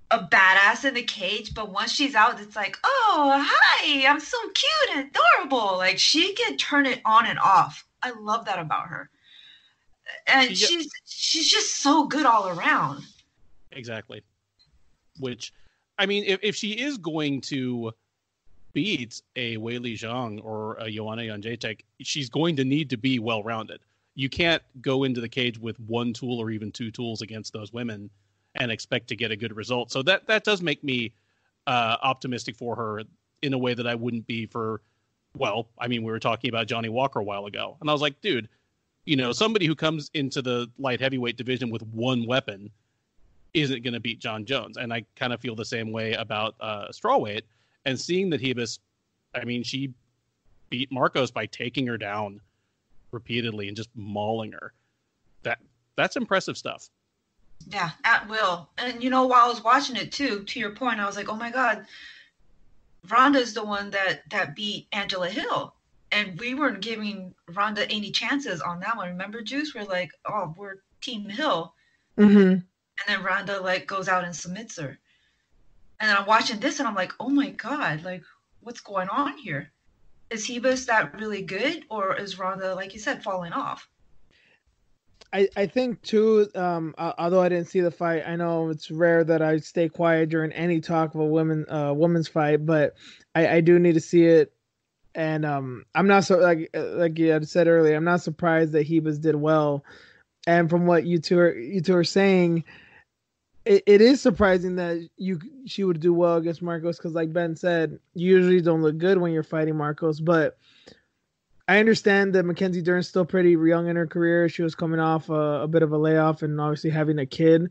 a badass in the cage, but once she's out, it's like, oh, hi, I'm so cute and adorable. Like she can turn it on and off. I love that about her. And She- she's she's just so good all around. Exactly. Which, I mean, if, if she is going to beat a Wei Li Zhang or a Joanna Jędrzejczyk, she's going to need to be well-rounded. You can't go into the cage with one tool or even two tools against those women and expect to get a good result. So that, that does make me uh, optimistic for her in a way that I wouldn't be for, well, I mean, we were talking about Johnny Walker a while ago. And I was like, dude, you know, somebody who comes into the light heavyweight division with one weapon isn't going to beat John Jones. And I kind of feel the same way about uh, strawweight. And seeing that Ribas, I mean, she beat Marcos by taking her down repeatedly and just mauling her. That That's impressive stuff. Yeah, at will. And you know, while I was watching it too, to your point, I was like, oh my God, Ronda's the one that, that beat Angela Hill. And we weren't giving Ronda any chances on that one. Remember, Juice? We're like, oh, we're Team Hill. Mm-hmm. And then Ronda like goes out and submits her. And then I'm watching this and I'm like, oh my God, like what's going on here? Is Ribas that really good, or is Ronda, like you said, falling off? I, I think too, um, uh, although I didn't see the fight, I know it's rare that I stay quiet during any talk of a women uh women's fight, but I, I do need to see it. And um, I'm not so like like you had said earlier, I'm not surprised that Ribas did well. And from what you two are you two are saying, it, it is surprising that you she would do well against Marcos, because like Ben said, you usually don't look good when you're fighting Marcos. But I understand that Mackenzie Dern's still pretty young in her career. She was coming off a, a bit of a layoff and obviously having a kid.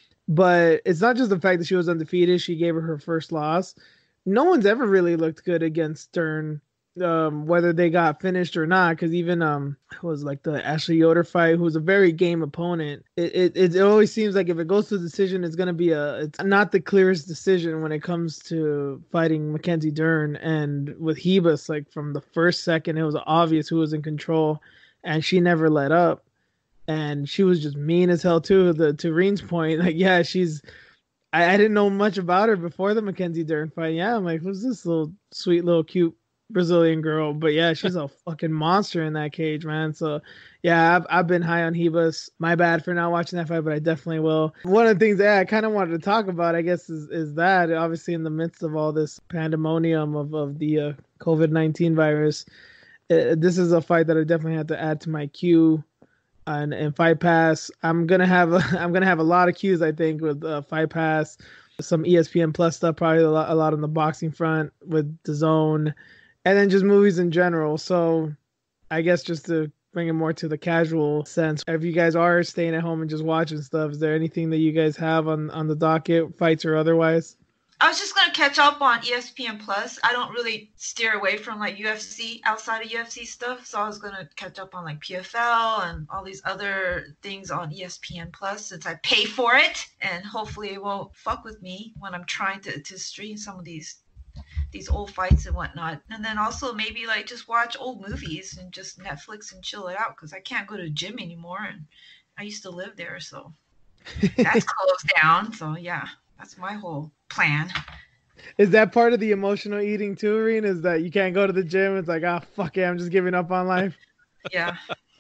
But it's not just the fact that she was undefeated. She gave her her first loss. No one's ever really looked good against Dern, um, whether they got finished or not. Because even um, it was like the Ashley Yoder fight, who's a very game opponent. It, it it always seems like if it goes to a decision, it's going to be a it's not the clearest decision when it comes to fighting Mackenzie Dern. And with Ribas, like from the first second, it was obvious who was in control, and she never let up. And she was just mean as hell too. The to Reen's point, like yeah, she's. I, I didn't know much about her before the Mackenzie Dern fight. Yeah, I'm like, who's this little sweet little cute Brazilian girl? But yeah, she's a fucking monster in that cage, man. So yeah, I've I've been high on Ribas. My bad for not watching that fight, but I definitely will. One of the things that I kind of wanted to talk about, I guess, is is that obviously in the midst of all this pandemonium of of the uh, COVID nineteen virus, uh, this is a fight that I definitely had to add to my queue. And, and Fight Pass, I'm gonna have a, I'm gonna have a lot of cues, I think, with uh, Fight Pass, some E S P N Plus stuff, probably a lot, a lot on the boxing front with DAZN, and then just movies in general. So, I guess just to bring it more to the casual sense, if you guys are staying at home and just watching stuff, is there anything that you guys have on on the docket, fights or otherwise? I was just gonna catch up on E S P N Plus. I don't really steer away from like U F C outside of U F C stuff, so I was gonna catch up on like P F L and all these other things on E S P N Plus since I pay for it, and hopefully it won't fuck with me when I'm trying to, to stream some of these these old fights and whatnot. And then also maybe like just watch old movies and just Netflix and chill it out, because I can't go to the gym anymore, and I used to live there, so that's closed down. So yeah, that's my whole plan. Is that part of the emotional eating too, Reen? Is that you can't go to the gym? It's like, ah, oh, fuck it, I'm just giving up on life. Yeah.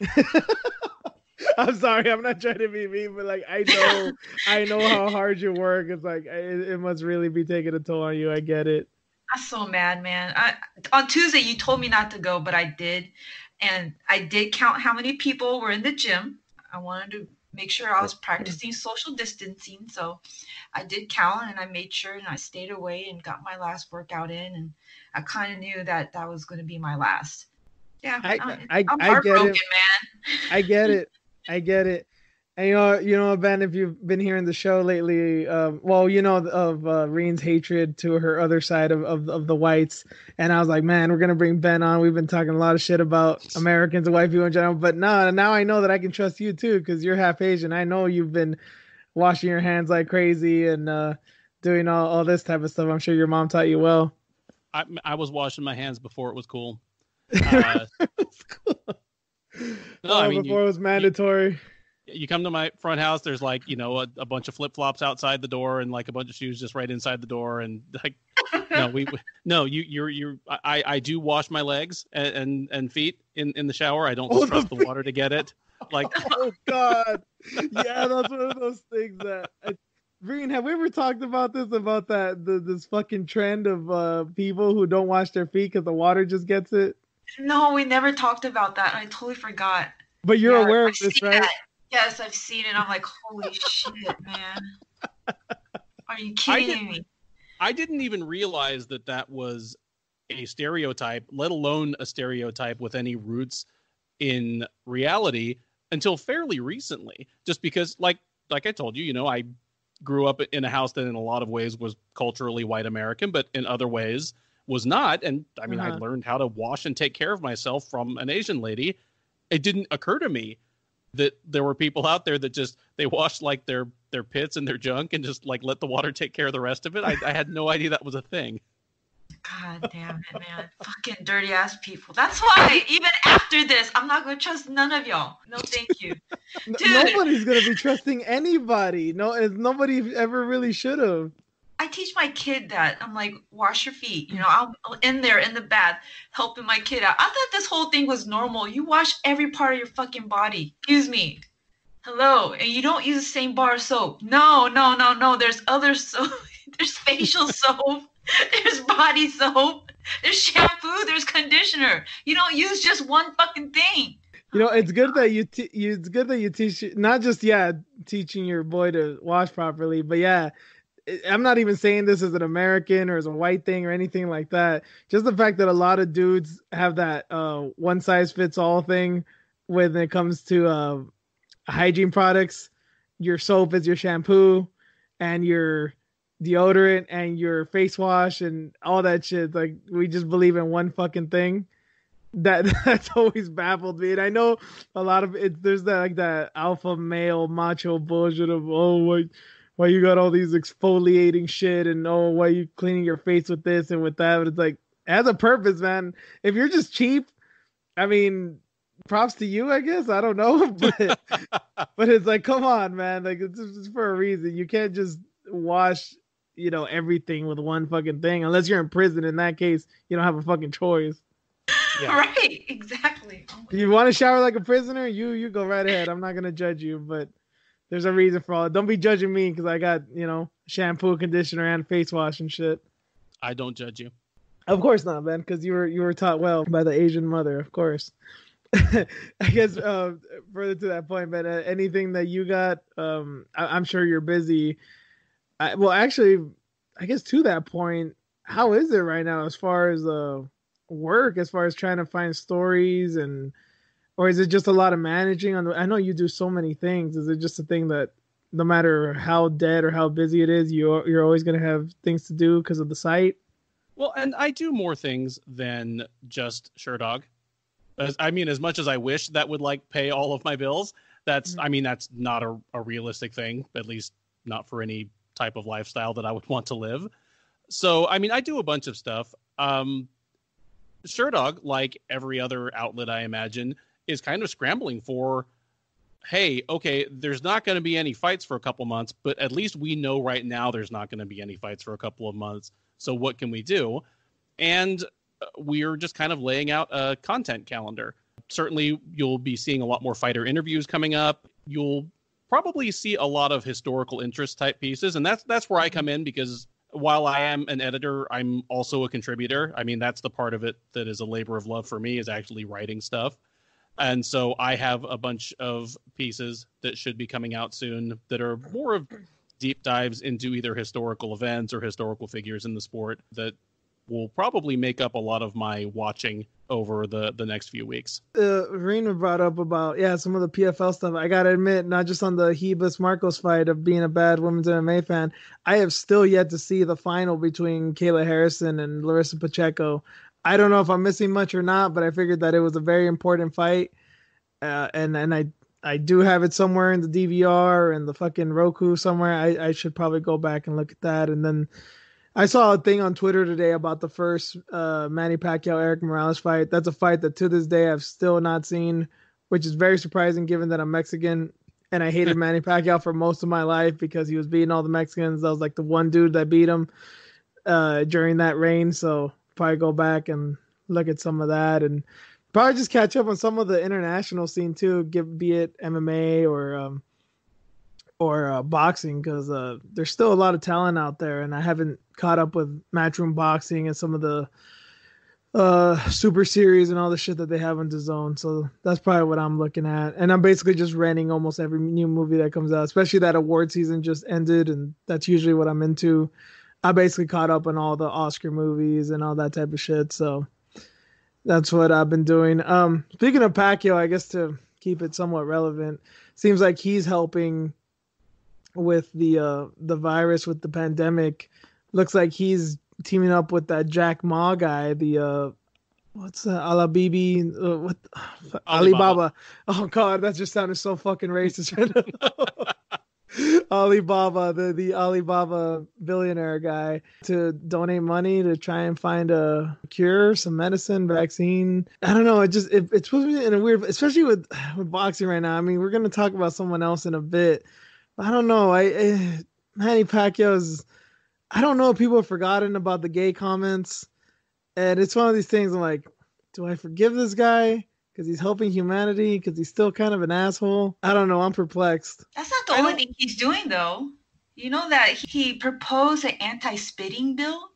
I'm sorry, I'm not trying to be mean, but like I know, I know how hard you work. It's like it, it must really be taking a toll on you. I get it. I'm so mad, man. I, on Tuesday you told me not to go, but I did, and I did count how many people were in the gym. I wanted to make sure I was practicing social distancing, so I did count, and I made sure, and I stayed away and got my last workout in, and I kind of knew that that was going to be my last. Yeah, I I'm, I, I'm I heartbroken, get it, man. I get it, I get it. And you know, you know, Ben, if you've been hearing the show lately, um, well, you know of uh, Reen's hatred to her other side of, of of the whites, and I was like, man, we're gonna bring Ben on. We've been talking a lot of shit about Americans and white people in general, but no, now I know that I can trust you too, because you're half Asian. I know you've been washing your hands like crazy and uh, doing all, all this type of stuff. I'm sure your mom taught you well. I, I was washing my hands before it was cool. Uh, It's cool. no, oh, I mean, before you, it was mandatory. You come to my front house, there's like, you know, a, a bunch of flip-flops outside the door and like a bunch of shoes just right inside the door. And like, no, we, no, you, you're, you're, I, I do wash my legs and, and, and feet in, in the shower. I don't Oh, just trust the the water to get it. Like, oh God, yeah, that's one of those things that. I, Green, have we ever talked about this? About that the, this fucking trend of uh, people who don't wash their feet because the water just gets it? No, we never talked about that. I totally forgot. But you're Yeah, aware of I've this, seen right? that. Yes, I've seen it. I'm like, holy shit, man. Are you I kidding didn't- me? I didn't even realize that that was a stereotype, let alone a stereotype with any roots in reality until fairly recently. Just because, like, like I told you, you know, I grew up in a house that in a lot of ways was culturally white American, but in other ways was not. And I mean, Uh-huh. I learned how to wash and take care of myself from an Asian lady. It didn't occur to me that there were people out there that just, they washed like their, their pits and their junk and just like let the water take care of the rest of it. I, I had no idea that was a thing. God damn it, man. Fucking dirty ass people. That's why, even after this, I'm not going to trust none of y'all. No, thank you. N- Dude. Nobody's gonna be trusting anybody. No, it's- nobody ever really should have. I teach my kid that. I'm like, wash your feet. You know, I'm in there in the bath helping my kid out. I thought this whole thing was normal. You wash every part of your fucking body. Excuse me. Hello. And you don't use the same bar of soap. No, no, no, no. There's other soap. There's facial soap. There's body soap. There's shampoo. There's conditioner. You don't use just one fucking thing. You know, it's good that you, te- you it's good that you teach, not just yeah teaching your boy to wash properly, but yeah, I- I'm not even saying this as an American or as a white thing or anything like that. Just the fact that a lot of dudes have that uh, one size fits all thing when it comes to uh, hygiene products. Your soap is your shampoo, and your deodorant and your face wash and all that shit. Like we just believe in one fucking thing. That that's always baffled me, and I know a lot of it. There's that like that alpha male macho bullshit of oh why why you got all these exfoliating shit and oh why you cleaning your face with this and with that. But it's like it has a purpose, man. If you're just cheap, I mean, props to you, I guess. I don't know, but but it's like come on, man. Like it's just for a reason. You can't just wash you know everything with one fucking thing unless you're in prison. In that case, you don't have a fucking choice. Yeah. Right, exactly. Oh my You want to shower like a prisoner? You you go right ahead. I'm not gonna judge you, but there's a reason for all it. Don't be judging me because I got you know shampoo, conditioner, and face wash and shit. I don't judge you. Of course not, man, because you were you were taught well by the Asian mother, of course. I guess uh, further to that point, but uh, anything that you got, um, I, I'm sure you're busy. I, well, actually, I guess to that point, how is it right now as far as uh work, as far as trying to find stories and or is it just a lot of managing on the, I know you do so many things. Is it just a thing that no matter how dead or how busy it is, you you're always going to have things to do because of the site? Well, and I do more things than just Sherdog. As, I mean, as much as I wish that would like pay all of my bills, that's, Mhm. I mean, that's not a, a realistic thing, at least not for any type of lifestyle that I would want to live. So, I mean, I do a bunch of stuff. Um, Sherdog, like every other outlet, I imagine, is kind of scrambling for, hey, okay, there's not going to be any fights for a couple months, but at least we know right now there's not going to be any fights for a couple of months. So what can we do? And we're just kind of laying out a content calendar. Certainly, you'll be seeing a lot more fighter interviews coming up. You'll probably see a lot of historical interest type pieces, and that's that's where I come in because while I am an editor, I'm also a contributor. I mean, that's the part of it that is a labor of love for me is actually writing stuff. And so I have a bunch of pieces that should be coming out soon that are more of deep dives into either historical events or historical figures in the sport that will probably make up a lot of my watching over the, the next few weeks. Uh, Rena brought up about, yeah, some of the P F L stuff. I got to admit, not just on the Hebus Marcos fight of being a bad women's M M A fan, I have still yet to see the final between Kayla Harrison and Larissa Pacheco. I don't know if I'm missing much or not, but I figured that it was a very important fight. Uh, and, and I, I do have it somewhere in the D V R and the fucking Roku somewhere. I, I should probably go back and look at that. And then I saw a thing on Twitter today about the first uh, Manny Pacquiao Eric Morales fight. That's a fight that to this day I've still not seen, which is very surprising given that I'm Mexican and I hated Manny Pacquiao for most of my life because he was beating all the Mexicans. I was like the one dude that beat him uh, during that reign. So probably go back and look at some of that, and probably just catch up on some of the international scene too, give be it M M A or um, or uh, boxing, because uh, there's still a lot of talent out there, and I haven't caught up with Matchroom Boxing and some of the uh, super series and all the shit that they have on DAZN. So that's probably what I'm looking at, and I'm basically just renting almost every new movie that comes out, especially that award season just ended, and that's usually what I'm into. I basically caught up on all the Oscar movies and all that type of shit, so that's what I've been doing. Um, speaking of Pacquiao, I guess to keep it somewhat relevant, seems like he's helping with the uh, the virus, with the pandemic. Looks like he's teaming up with that Jack Ma guy, the uh, what's that, Alabibi, uh, what Alibaba. Alibaba. Oh god, that just sounded so fucking racist right now. Alibaba, the the Alibaba billionaire guy, to donate money to try and find a cure, some medicine, vaccine. I don't know. It just it, it's supposed to be in a weird, especially with with boxing right now. I mean, we're gonna talk about someone else in a bit. But I don't know. I, I Manny Pacquiao's. I don't know if people have forgotten about the gay comments, and it's one of these things. I'm like, do I forgive this guy because he's helping humanity? Because he's still kind of an asshole. I don't know. I'm perplexed. That's not the I only don't... thing he's doing, though. You know that he proposed an anti-spitting bill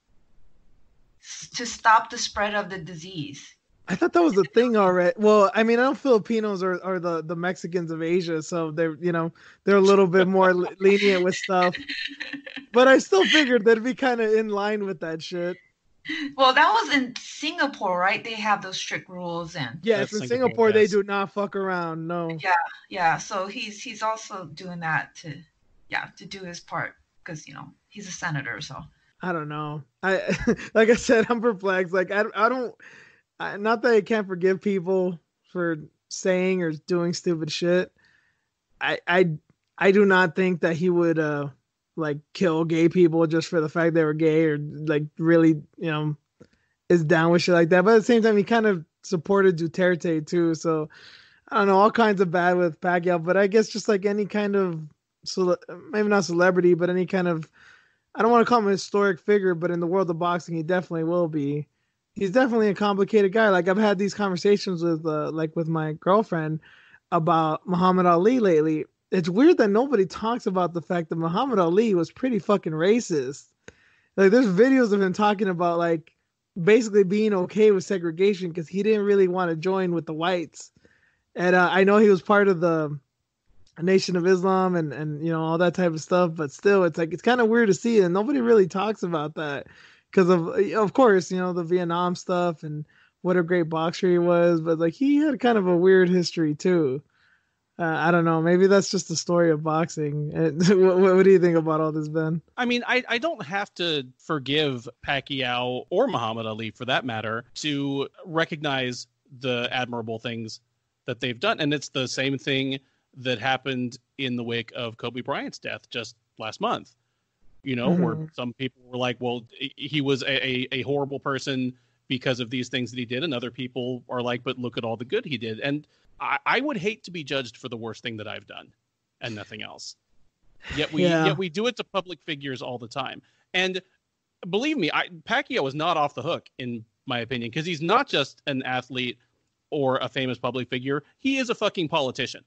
to stop the spread of the disease. I thought that was a thing already. Well, I mean, I know Filipinos are, are the, the Mexicans of Asia, so they're, you know, they're a little bit more lenient with stuff. But I still figured they'd be kind of in line with that shit. Well, that was in Singapore, right? They have those strict rules, and yes, in Singapore, Singapore yes. They do not fuck around. No. Yeah, yeah. So he's he's also doing that to, yeah, to do his part, because you know he's a senator. So I don't know. I like I said, I'm perplexed. Like I I don't. I, not that I can't forgive people for saying or doing stupid shit. I I I do not think that he would uh like kill gay people just for the fact they were gay, or like really, you know, is down with shit like that. But at the same time, he kind of supported Duterte too. So I don't know, all kinds of bad with Pacquiao. But I guess just like any kind of cele- maybe not celebrity, but any kind of, I don't want to call him a historic figure, but in the world of boxing, he definitely will be. He's definitely a complicated guy. Like I've had these conversations with, uh, like with my girlfriend about Muhammad Ali lately. It's weird that nobody talks about the fact that Muhammad Ali was pretty fucking racist. Like there's videos of him talking about like basically being okay with segregation because he didn't really want to join with the whites. And uh, I know he was part of the Nation of Islam and, and, you know, all that type of stuff. But still, it's like, it's kind of weird to see it. And nobody really talks about that. Because of, of course, you know, the Vietnam stuff and what a great boxer he was. But, like, he had kind of a weird history, too. Uh, I don't know. Maybe that's just the story of boxing. what, what do you think about all this, Ben? I mean, I, I don't have to forgive Pacquiao or Muhammad Ali, for that matter, to recognize the admirable things that they've done. And it's the same thing that happened in the wake of Kobe Bryant's death just last month. You know, mm-hmm. where some people were like, well, he was a, a, a horrible person because of these things that he did. And other people are like, but look at all the good he did. And I, I would hate to be judged for the worst thing that I've done and nothing else. Yet we yeah. yet we do it to public figures all the time. And believe me, I, Pacquiao is not off the hook, in my opinion, because he's not just an athlete or a famous public figure. He is a fucking politician.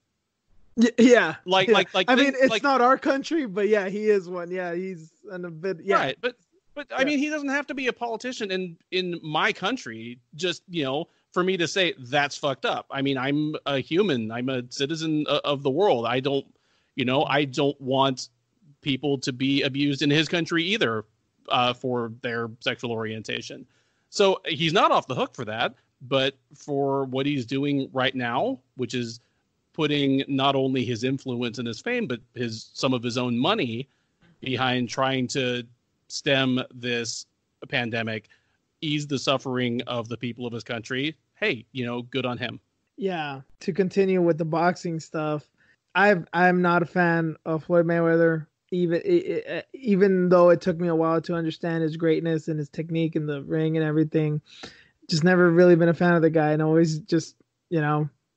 Yeah, like, yeah. like, like. I mean, it's like, not our country, but yeah, he is one. Yeah, he's in a bit. Yeah, right. But, but yeah. I mean, he doesn't have to be a politician in in my country. Just, you know, for me to say that's fucked up. I mean, I'm a human. I'm a citizen of the world. I don't, you know, I don't want people to be abused in his country either uh, for their sexual orientation. So he's not off the hook for that. But for what he's doing right now, which is putting not only his influence and his fame, but his some of his own money behind trying to stem this pandemic, ease the suffering of the people of his country. Hey, you know, good on him. Yeah. To continue with the boxing stuff, I've, I'm not a fan of Floyd Mayweather, even, even though it took me a while to understand his greatness and his technique in the ring and everything. Just never really been a fan of the guy, and always just, you know,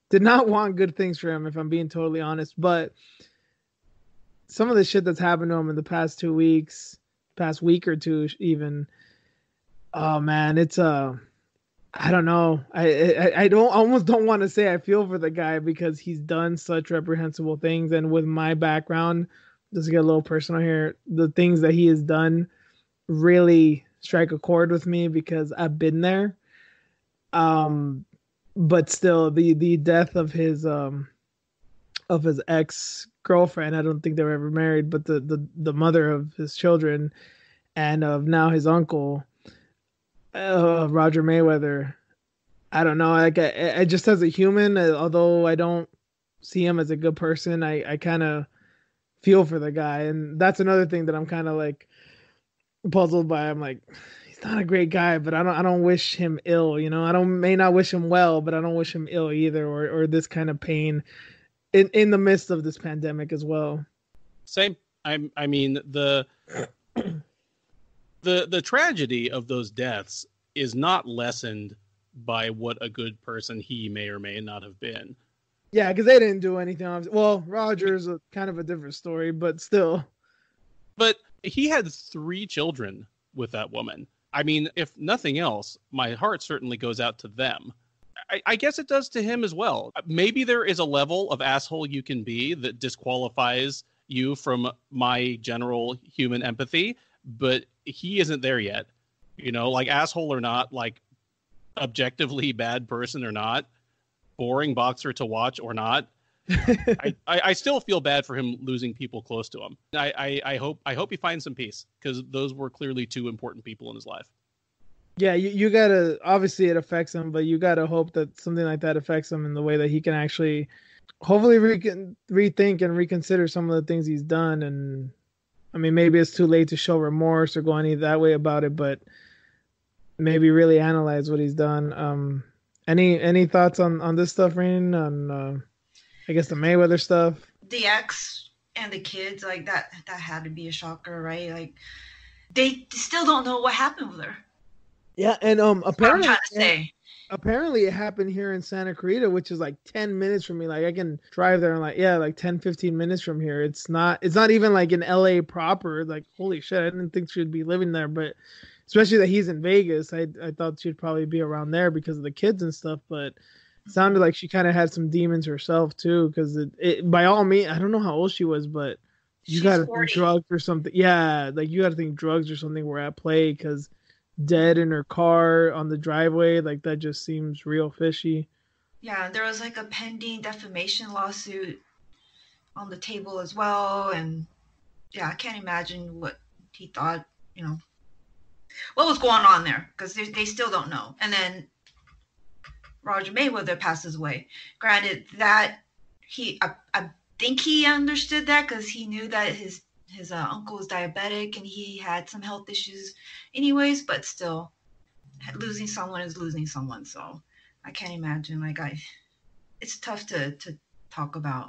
did not want good things for him, if I'm being totally honest. But some of the shit that's happened to him in the past two weeks, past week or two, even. Oh man, it's uh I don't know. I, I I don't almost don't want to say I feel for the guy because he's done such reprehensible things, and with my background, just to get a little personal here, the things that he has done really strike a chord with me because I've been there. Um, but still, the the death of his um of his ex girlfriend, I don't think they were ever married, but the the the mother of his children, and of now his uncle. Uh, Roger Mayweather. I don't know. Like I, I just as a human, although I don't see him as a good person, I, I kind of feel for the guy, and that's another thing that I'm kind of like puzzled by. I'm like, he's not a great guy, but I don't I don't wish him ill. You know, I don't may not wish him well, but I don't wish him ill either, or or this kind of pain in in the midst of this pandemic as well. Same. I'm. I mean the. The the tragedy of those deaths is not lessened by what a good person he may or may not have been. Yeah, because they didn't do anything. Well, Roger's a kind of a different story, but still. But he had three children with that woman. I mean, if nothing else, my heart certainly goes out to them. I, I guess it does to him as well. Maybe there is a level of asshole you can be that disqualifies you from my general human empathy, but he isn't there yet. You know, like asshole or not, like objectively bad person or not, boring boxer to watch or not. I, I, I still feel bad for him losing people close to him. I, I, I hope I hope he finds some peace because those were clearly two important people in his life. Yeah, you, you gotta obviously it affects him, but you gotta hope that something like that affects him in the way that he can actually hopefully re- rethink and reconsider some of the things he's done. And I mean, maybe it's too late to show remorse or go any that way about it, but maybe really analyze what he's done. Um, any any thoughts on, on this stuff, Rain? On uh, I guess the Mayweather stuff, the ex and the kids, like that. That had to be a shocker, right? Like they still don't know what happened with her. Yeah, and um, apparently, I'm trying to say. apparently it happened here in Santa Clarita, which is like ten minutes from me. Like I can drive there in like, yeah, like ten, fifteen minutes from here. It's not, it's not even like in L A proper. Like, holy shit, I didn't think she'd be living there, but especially that he's in Vegas. I, I thought she'd probably be around there because of the kids and stuff, but it sounded like she kind of had some demons herself too. Cause it, it, by all means, I don't know how old she was, but you got to think drugs or something. Yeah. Like you got to think drugs or something were at play because dead in her car on the driveway, like that just seems real fishy. Yeah, there was like a pending defamation lawsuit on the table as well, and yeah, I can't imagine what he thought, you know, what was going on there, because they, they still don't know. And then Roger Mayweather passes away. Granted, that he, I, I think he understood that because he knew that his his uh, uncle was diabetic and he had some health issues anyways, but still losing someone is losing someone. So I can't imagine, like I, it's tough to, to talk about.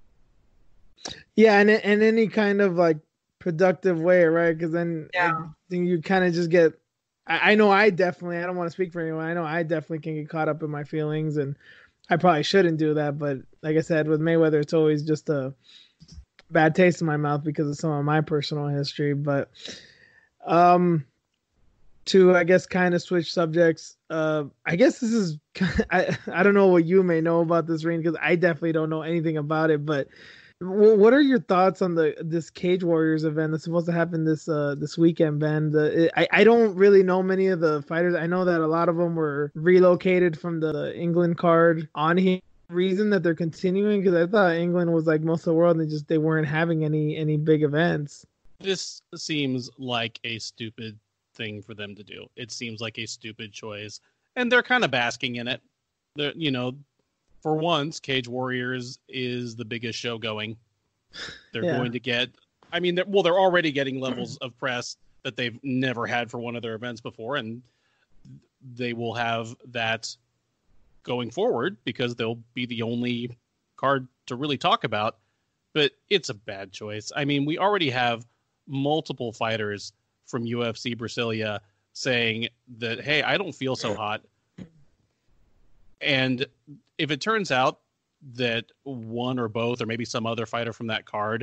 Yeah. And in any kind of like productive way, right? Because then, yeah. I think you kind of just get, I, I know I definitely, I don't want to speak for anyone. I know I definitely can get caught up in my feelings and I probably shouldn't do that. But like I said, with Mayweather, it's always just a bad taste in my mouth because of some of my personal history. But um to I guess kind of switch subjects, uh I guess this is I I don't know what you may know about this, Rain, because I definitely don't know anything about it, but w- what are your thoughts on the this Cage Warriors event that's supposed to happen this uh this weekend, Ben? The, I I don't really know many of the fighters. I know that a lot of them were relocated from the England card on here. Reason that they're continuing, because I thought England was like most of the world and they just they weren't having any any big events. This seems like a stupid thing for them to do. It seems like a stupid choice, and they're kind of basking in it. They're, you know, for once, Cage Warriors is the biggest show going. They're yeah. going to get, I mean, they're, well, they're already getting levels of press that they've never had for one of their events before, and they will have that going forward because they'll be the only card to really talk about. But it's a bad choice. I mean, we already have multiple fighters from U F C Brasilia saying that, hey, I don't feel so hot. And if it turns out that one or both, or maybe some other fighter from that card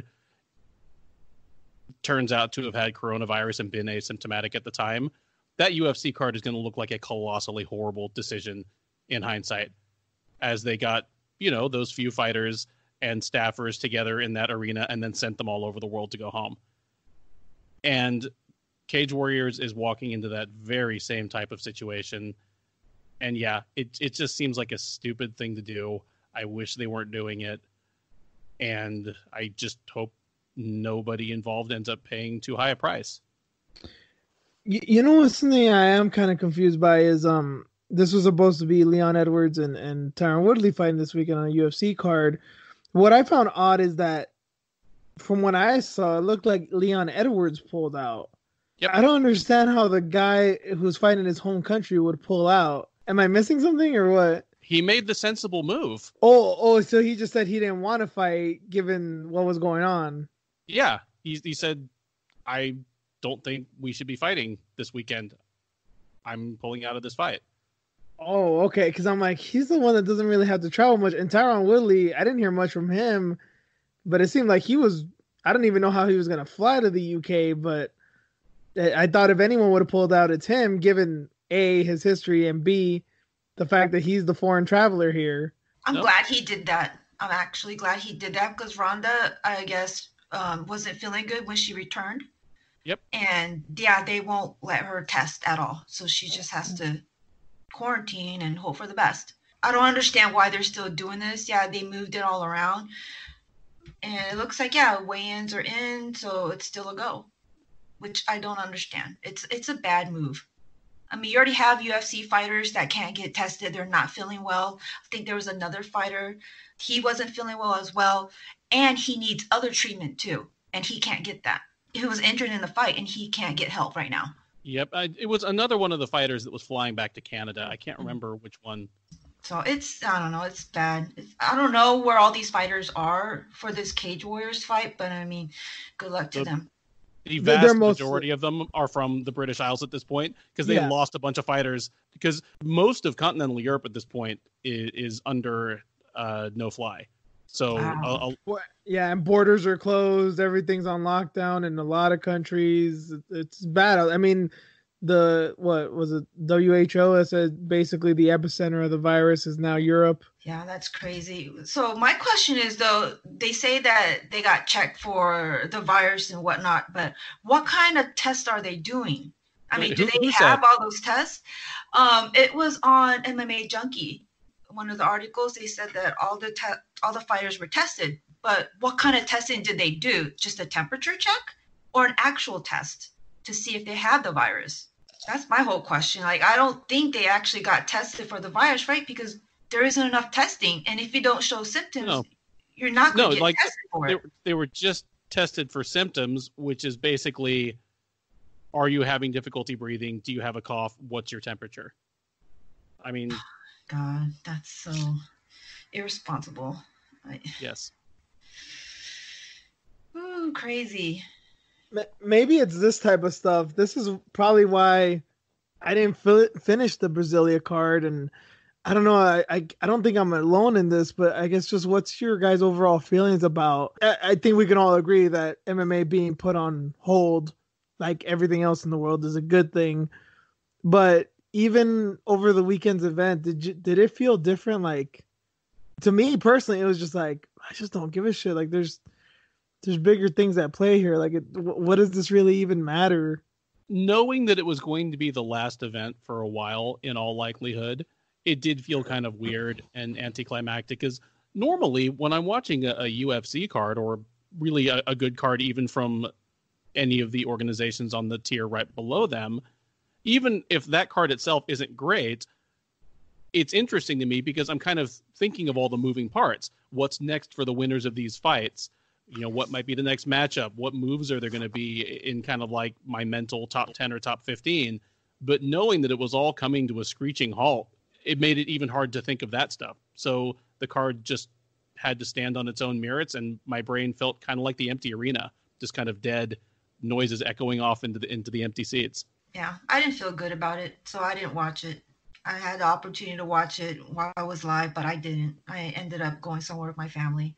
turns out to have had coronavirus and been asymptomatic at the time, that U F C card is going to look like a colossally horrible decision in hindsight, as they got, you know, those few fighters and staffers together in that arena and then sent them all over the world to go home. And Cage Warriors is walking into that very same type of situation. And yeah, it it just seems like a stupid thing to do. I wish they weren't doing it. And I just hope nobody involved ends up paying too high a price. You, you know what, something I am kind of confused by is um this was supposed to be Leon Edwards and, and Tyron Woodley fighting this weekend on a U F C card. What I found odd is that from what I saw, it looked like Leon Edwards pulled out. Yep. I don't understand how the guy who's fighting in his home country would pull out. Am I missing something or what? He made the sensible move. Oh, oh, so he just said he didn't want to fight given what was going on. Yeah, he he said, I don't think we should be fighting this weekend. I'm pulling out of this fight. Oh, okay, because I'm like, he's the one that doesn't really have to travel much. And Tyron Woodley, I didn't hear much from him, but it seemed like he was, I don't even know how he was going to fly to the U K, but I thought if anyone would have pulled out, it's him, given A, his history, and B, the fact that he's the foreign traveler here. I'm Nope. glad he did that. I'm actually glad he did that because Ronda, I guess, um, wasn't feeling good when she returned. Yep. And yeah, they won't let her test at all. So she just has to quarantine and hope for the best. I don't understand why they're still doing this. Yeah, they moved it all around. And it looks like, yeah, weigh-ins are in, so it's still a go, which I don't understand. It's it's a bad move. I mean, you already have U F C fighters that can't get tested. They're not feeling well. I think there was another fighter. He wasn't feeling well as well. And he needs other treatment too. And he can't get that. He was injured in the fight and he can't get help right now. Yep, I, it was another one of the fighters that was flying back to Canada. I can't remember which one. So it's, I don't know, it's bad. It's, I don't know where all these fighters are for this Cage Warriors fight, but I mean, good luck to The- them. The They're- vast they're mostly- majority of them are from the British Isles at this point because they Yeah. lost a bunch of fighters. Because most of continental Europe at this point is, is under uh, no fly. So Wow. a- a- Well, yeah, and borders are closed. Everything's on lockdown in a lot of countries. It's bad. I mean, the what was it? W H O has said basically the epicenter of the virus is now Europe. Yeah, that's crazy. So my question is though, they say that they got checked for the virus and whatnot, but what kind of tests are they doing? I mean, Wait, do who- they who have said? all those tests? Um, it was on M M A Junkie. One of the articles, they said that all the te- all the fighters were tested, but what kind of testing did they do? Just a temperature check or an actual test to see if they had the virus? That's my whole question. Like, I don't think they actually got tested for the virus, right? Because there isn't enough testing, and if you don't show symptoms, No. you're not going No, to get like, tested for they, it. they were just tested for symptoms, which is basically, are you having difficulty breathing? Do you have a cough? What's your temperature? I mean, God, that's so irresponsible. I, yes. ooh, crazy. Ma- Maybe it's this type of stuff. This is probably why I didn't fi- finish the Brasilia card, and I don't know. I, I I don't think I'm alone in this, but I guess just what's your guys' overall feelings about? I, I think we can all agree that M M A being put on hold, like everything else in the world, is a good thing. But even over the weekend's event, did you, did it feel different? Like, to me personally, it was just like, I just don't give a shit. Like, there's there's bigger things at play here. Like, it, what does this really even matter? Knowing that it was going to be the last event for a while, in all likelihood, it did feel kind of weird and anticlimactic. Because normally, when I'm watching a, a U F C card, or really a, a good card, even from any of the organizations on the tier right below them, even if that card itself isn't great, it's interesting to me because I'm kind of thinking of all the moving parts. What's next for the winners of these fights? You know, what might be the next matchup? What moves are there going to be in kind of like my mental top ten or top fifteen? But knowing that it was all coming to a screeching halt, it made it even hard to think of that stuff. So the card just had to stand on its own merits, and my brain felt kind of like the empty arena, just kind of dead, noises echoing off into the into the empty seats. Yeah, I didn't feel good about it, so I didn't watch it. I had the opportunity to watch it while I was live, but I didn't. I ended up going somewhere with my family.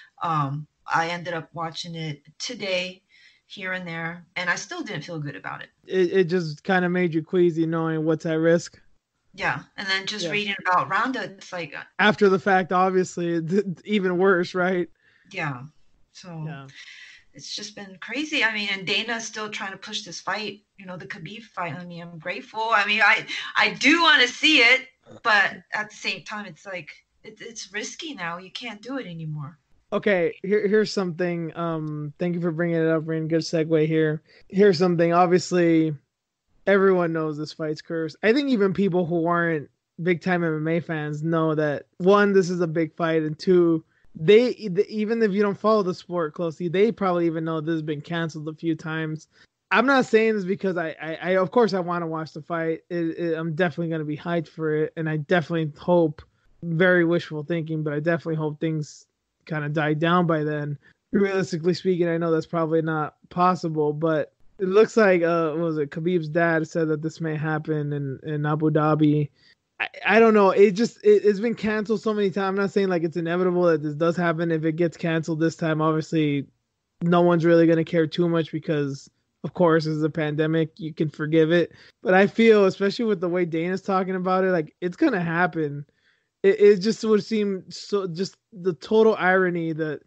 Um, I ended up watching it today, here and there, and I still didn't feel good about it. It it just kind of made you queasy knowing what's at risk. Yeah, and then just Yeah. reading about Ronda, it's like, After the fact, obviously, it's even worse, right? yeah. So Yeah. it's just been crazy. I mean, and Dana's still trying to push this fight, you know, the Khabib fight. I mean, I'm grateful. I mean, I I do want to see it, but at the same time, it's like it, it's risky now. You can't do it anymore. Okay, here here's something. Um, thank you for bringing it up, Rin. Good segue here. Here's something. Obviously, everyone knows this fight's cursed. I think even people who aren't big time M M A fans know that, one, this is a big fight, and two, they even if you don't follow the sport closely, they probably even know this has been canceled a few times. I'm not saying this because I, I, I of course, I want to watch the fight. It, it, I'm definitely going to be hyped for it, and I definitely hope, very wishful thinking, but I definitely hope things kind of die down by then. Realistically speaking, I know that's probably not possible, but it looks like uh, what was it? Khabib's dad said that this may happen in, in Abu Dhabi. I, I don't know. It just it, it's been canceled so many times. I'm not saying like it's inevitable that this does happen. If it gets canceled this time, obviously, no one's really gonna care too much because, of course, it's a pandemic. You can forgive it. But I feel, especially with the way Dana's talking about it, like it's gonna happen. It, it just would seem so. Just the total irony that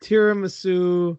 tiramisu,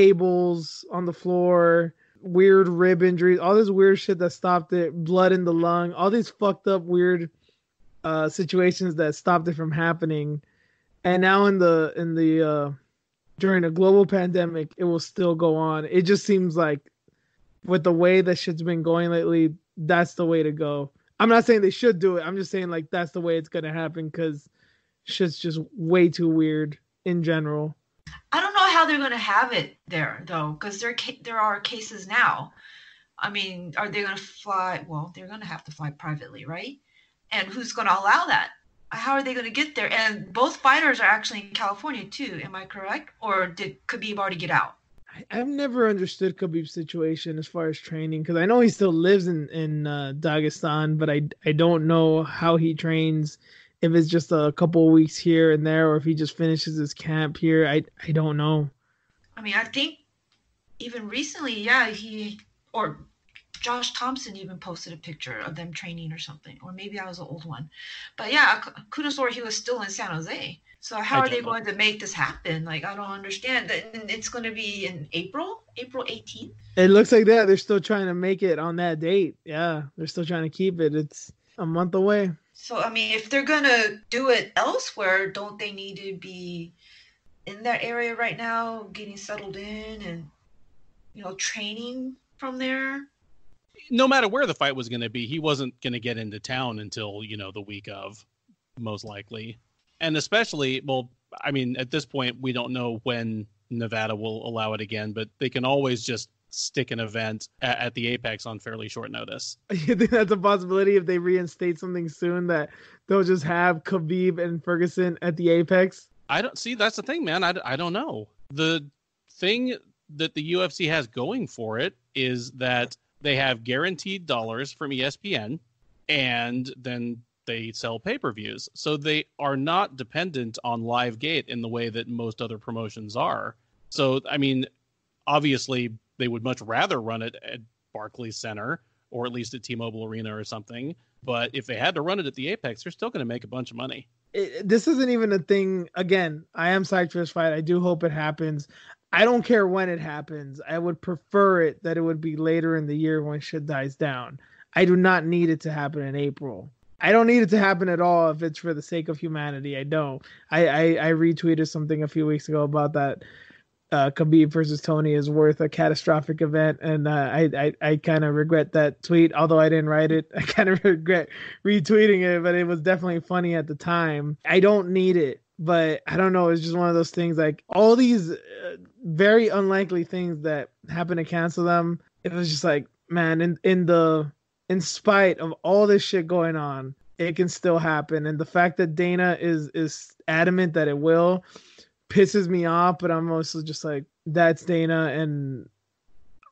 cables on the floor, weird rib injuries, all this weird shit that stopped it, blood in the lung, all these fucked up weird uh, situations that stopped it from happening. And now in the in the uh, during a global pandemic, it will still go on. It just seems like with the way that shit's been going lately, that's the way to go. I'm not saying they should do it. I'm just saying like that's the way it's gonna happen because shit's just way too weird in general. I don't know how they're going to have it there, though, because there there are cases now. I mean, are they going to fly? Well, they're going to have to fly privately, right? And who's going to allow that? How are they going to get there? And both fighters are actually in California, too. Am I correct? Or did Khabib already get out? I've never understood Khabib's situation as far as training because I know he still lives in, in uh, Dagestan, but I, I don't know how he trains. If it's just a couple of weeks here and there, or if he just finishes his camp here, I I don't know. I mean, I think even recently, yeah, he or Josh Thompson even posted a picture of them training or something, or maybe that was an old one. But yeah, kudos or he was still in San Jose. So how I are they don't know. going to make this happen? Like, I don't understand. That it's going to be in April, April eighteenth. It looks like that they're still trying to make it on that date. Yeah, they're still trying to keep it. It's a month away. So, I mean, if they're going to do it elsewhere, don't they need to be in that area right now, getting settled in and, you know, training from there? No matter where the fight was going to be, he wasn't going to get into town until, you know, the week of, most likely. And especially, well, I mean, at this point, we don't know when Nevada will allow it again, but they can always just stick an event at, at the Apex on fairly short notice. You think that's a possibility if they reinstate something soon that they'll just have Khabib and Ferguson at the Apex? I don't see. That's the thing, man. I, I don't know. The thing that the U F C has going for it is that they have guaranteed dollars from E S P N, and then they sell pay-per-views. So they are not dependent on Livegate in the way that most other promotions are. So, I mean, obviously, they would much rather run it at Barclays Center or at least at T-Mobile Arena or something. But if they had to run it at the Apex, they're still going to make a bunch of money. It, this isn't even a thing. Again, I am psyched for this fight. I do hope it happens. I don't care when it happens. I would prefer it that it would be later in the year when shit dies down. I do not need it to happen in April. I don't need it to happen at all if it's for the sake of humanity. I don't. I, I, I retweeted something a few weeks ago about that uh, Khabib versus Tony is worth a catastrophic event, and uh, I I, I kind of regret that tweet. Although I didn't write it, I kind of regret retweeting it, but it was definitely funny at the time. I don't need it, but I don't know. It's just one of those things. Like all these uh, very unlikely things that happen to cancel them. It was just like, man, in in the in spite of all this shit going on, it can still happen. And the fact that Dana is is adamant that it will pisses me off, but I'm also just like, that's Dana, and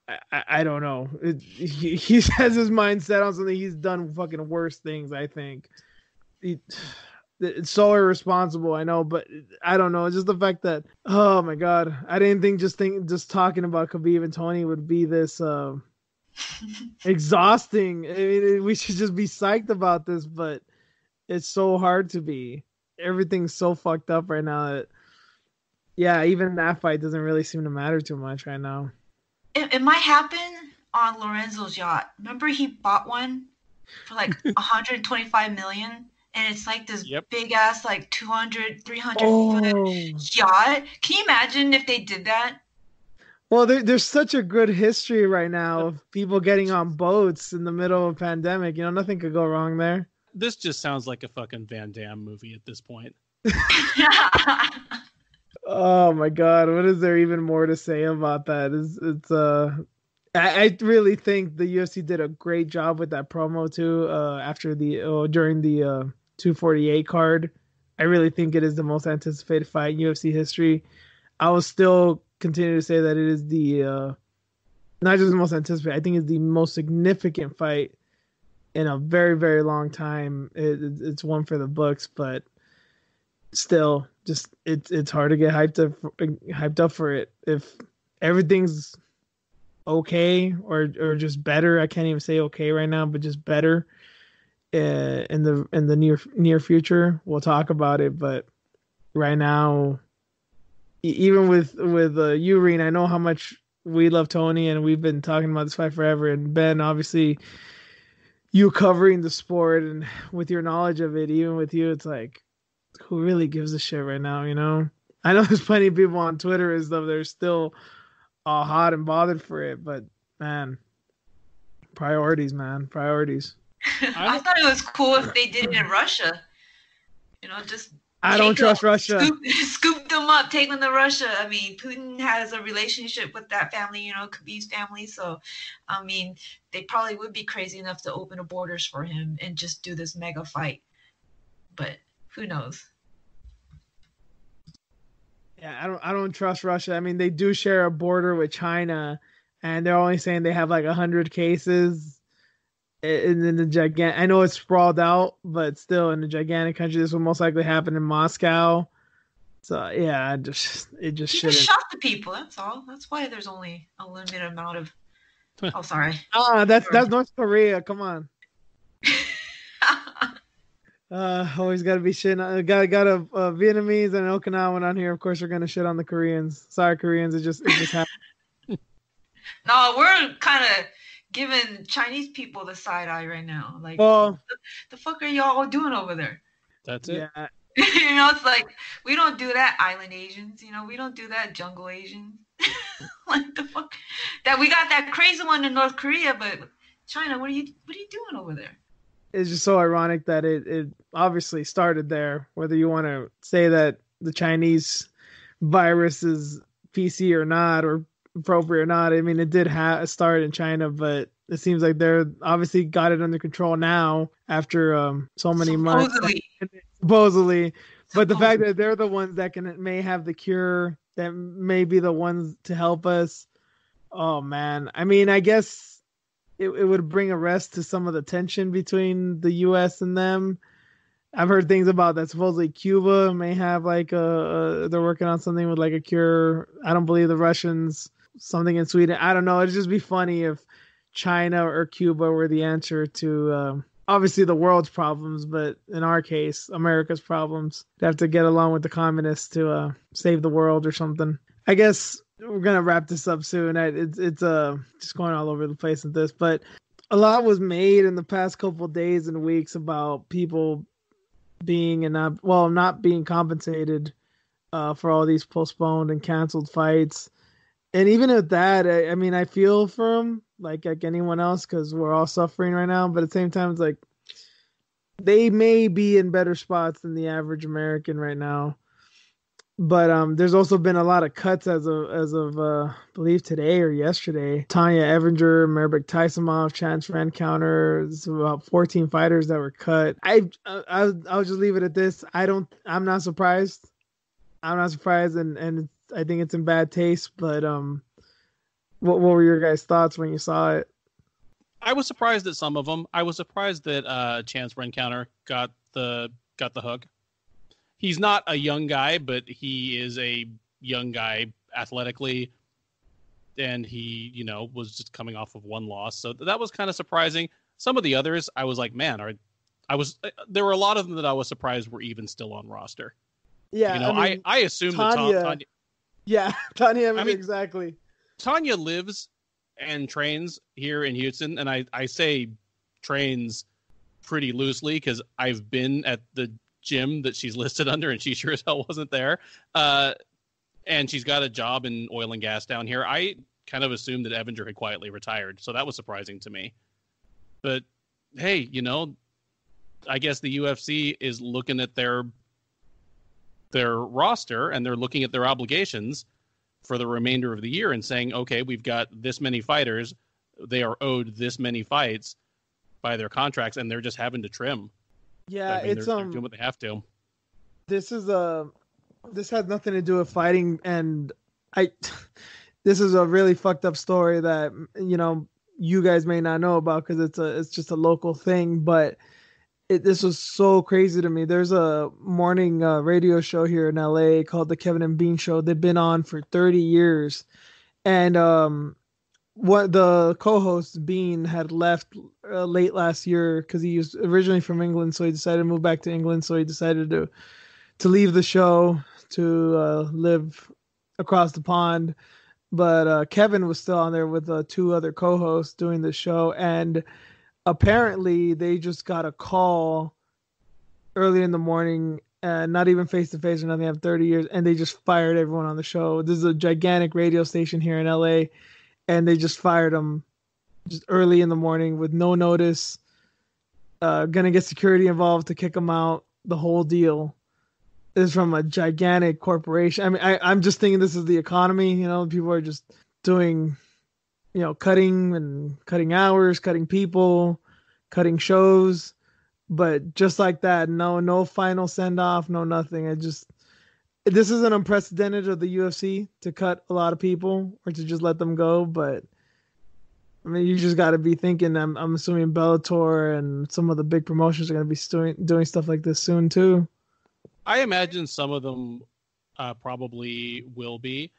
I, I don't know. It, he, he has his mind set on something. He's done fucking worse things, I think. He, it's so irresponsible, I know, but I don't know. It's just the fact that, oh my God, I didn't think just think just talking about Khabib and Tony would be this uh, exhausting. I mean, we should just be psyched about this, but it's so hard to be. Everything's so fucked up right now that, yeah, even that fight doesn't really seem to matter too much right now. It, it might happen on Lorenzo's yacht. Remember he bought one for like one hundred twenty-five million, and it's like this Yep. big ass like two hundred, three hundred Oh. foot yacht. Can you imagine if they did that? Well, there, there's such a good history right now of people getting on boats in the middle of a pandemic. You know, nothing could go wrong there. This just sounds like a fucking Van Damme movie at this point. Oh my God, what is there even more to say about that? It's, it's uh, I, I really think the U F C did a great job with that promo too. Uh, after the oh, during the uh two forty-eight card, I really think it is the most anticipated fight in U F C history. I will still continue to say that it is the uh, not just the most anticipated. I think it's the most significant fight in a very very long time. It, it's one for the books, but still, just it's it's hard to get hyped up hyped up for it. If everything's okay or or just better, I can't even say okay right now, but just better uh, in the in the near near future, we'll talk about it. But right now, e- even with with uh, you, Reen, I know how much we love Tony, and we've been talking about this fight forever. And Ben, obviously, you covering the sport and with your knowledge of it, even with you, it's like, who really gives a shit right now, you know? I know there's plenty of people on Twitter and stuff that are still all hot and bothered for it, but man, priorities, man, priorities. I thought it was cool if they did it in Russia. You know, just I don't take trust them, Russia. Scoop, scoop them up, take them to Russia. I mean, Putin has a relationship with that family, you know, Khabib's family. So, I mean, they probably would be crazy enough to open the borders for him and just do this mega fight. But who knows? Yeah, I don't I don't trust Russia. I mean, they do share a border with China, and they're only saying they have like a hundred cases. And in the gigantic, I know it's sprawled out, but still in a gigantic country, this will most likely happen in Moscow. So yeah, I just it just You shouldn't. just shot the people. That's all. That's why there's only a limited amount of. Oh, sorry. Ah, that's that's North Korea. Come on. Uh, always got to be shitting. On, got got a, a Vietnamese and an Okinawan on here. Of course, we're gonna shit on the Koreans. Sorry, Koreans. It just it just happened. No, we're kind of giving Chinese people the side eye right now. Like, Well, the, the fuck are y'all doing over there? That's it. yeah, You know, it's like we don't do that, island Asians. You know, we don't do that, jungle Asians. Like the fuck that we got that crazy one in North Korea, but China, what are you what are you doing over there? it's just so ironic that it it obviously started there. Whether you want to say that the Chinese virus is P C or not, or appropriate or not, I mean, it did have start in China, but it seems like they're obviously got it under control now after um so many months. Supposedly. Supposedly. But the fact that they're the ones that can may have the cure, that may be the ones to help us. Oh man. I mean, I guess it, it would bring a rest to some of the tension between the U S and them. I've heard things about that supposedly Cuba may have like a, a they're working on something with like a cure. I don't believe the Russians, something in Sweden. I don't know. It'd just be funny if China or Cuba were the answer to um, obviously the world's problems, but in our case, America's problems. They have to get along with the communists to uh, save the world or something. I guess we're gonna wrap this up soon. I, it's it's uh just going all over the place with this, but a lot was made in the past couple of days and weeks about people being and not well not being compensated uh, for all these postponed and canceled fights. And even at that, I, I mean, I feel for them like like anyone else because we're all suffering right now. But at the same time, it's like they may be in better spots than the average American right now. But um, there's also been a lot of cuts as of as of uh, I believe today or yesterday. Tanya Evinger, Mairbek Taisimov, Chance Rencounter. There's about fourteen fighters that were cut. I I I'll just leave it at this. I don't. I'm not surprised. I'm not surprised, and and I think it's in bad taste. But um, What What were your guys' thoughts when you saw it? I was surprised at some of them. I was surprised that uh, Chance Rencounter got the got the hook. He's not a young guy, but he is a young guy athletically, and he, you know, was just coming off of one loss, so that was kind of surprising. Some of the others, I was like, man, are I was there were a lot of them that I was surprised were even still on roster. Yeah, you know, I, mean, I I assumed Tanya, that Tanya, yeah, Tanya, I mean, exactly. Tanya lives and trains here in Houston, and I, I say trains pretty loosely because I've been at the gym that she's listed under, and she sure as hell wasn't there. Uh, and she's got a job in oil and gas down here. I kind of assumed that Evinger had quietly retired, so that was surprising to me. But hey, you know, I guess the U F C is looking at their their roster, and they're looking at their obligations for the remainder of the year and saying, okay, we've got this many fighters. They are owed this many fights by their contracts, and they're just having to trim. Yeah, I mean, it's they're, um, they're doing what they have to. This is a, this has nothing to do with fighting, and I, this is a really fucked up story that, you know, you guys may not know about because it's a, it's just a local thing, but it, this was so crazy to me. There's a morning uh, radio show here in L A called the Kevin and Bean Show. They've been on for thirty years. And um, what the co-host, Bean, had left uh, late last year because he was originally from England. So he decided to move back to England. So he decided to, to leave the show to uh, live across the pond. But uh, Kevin was still on there with uh, two other co-hosts doing the show. And apparently they just got a call early in the morning, and not even face to face or nothing. They have thirty years, and they just fired everyone on the show. This is a gigantic radio station here in L A, and they just fired them just early in the morning with no notice. Uh, gonna get security involved to kick them out. The whole deal is from a gigantic corporation. I mean, I, I'm just thinking this is the economy. You know, people are just doing, you know, cutting and cutting hours, cutting people, cutting shows, but just like that, no, no final send off, no nothing. It just, this isn't unprecedented of the U F C to cut a lot of people or to just let them go. But I mean, you just got to be thinking. I'm, I'm assuming Bellator and some of the big promotions are going to be doing doing stuff like this soon too. I imagine some of them uh, probably will be.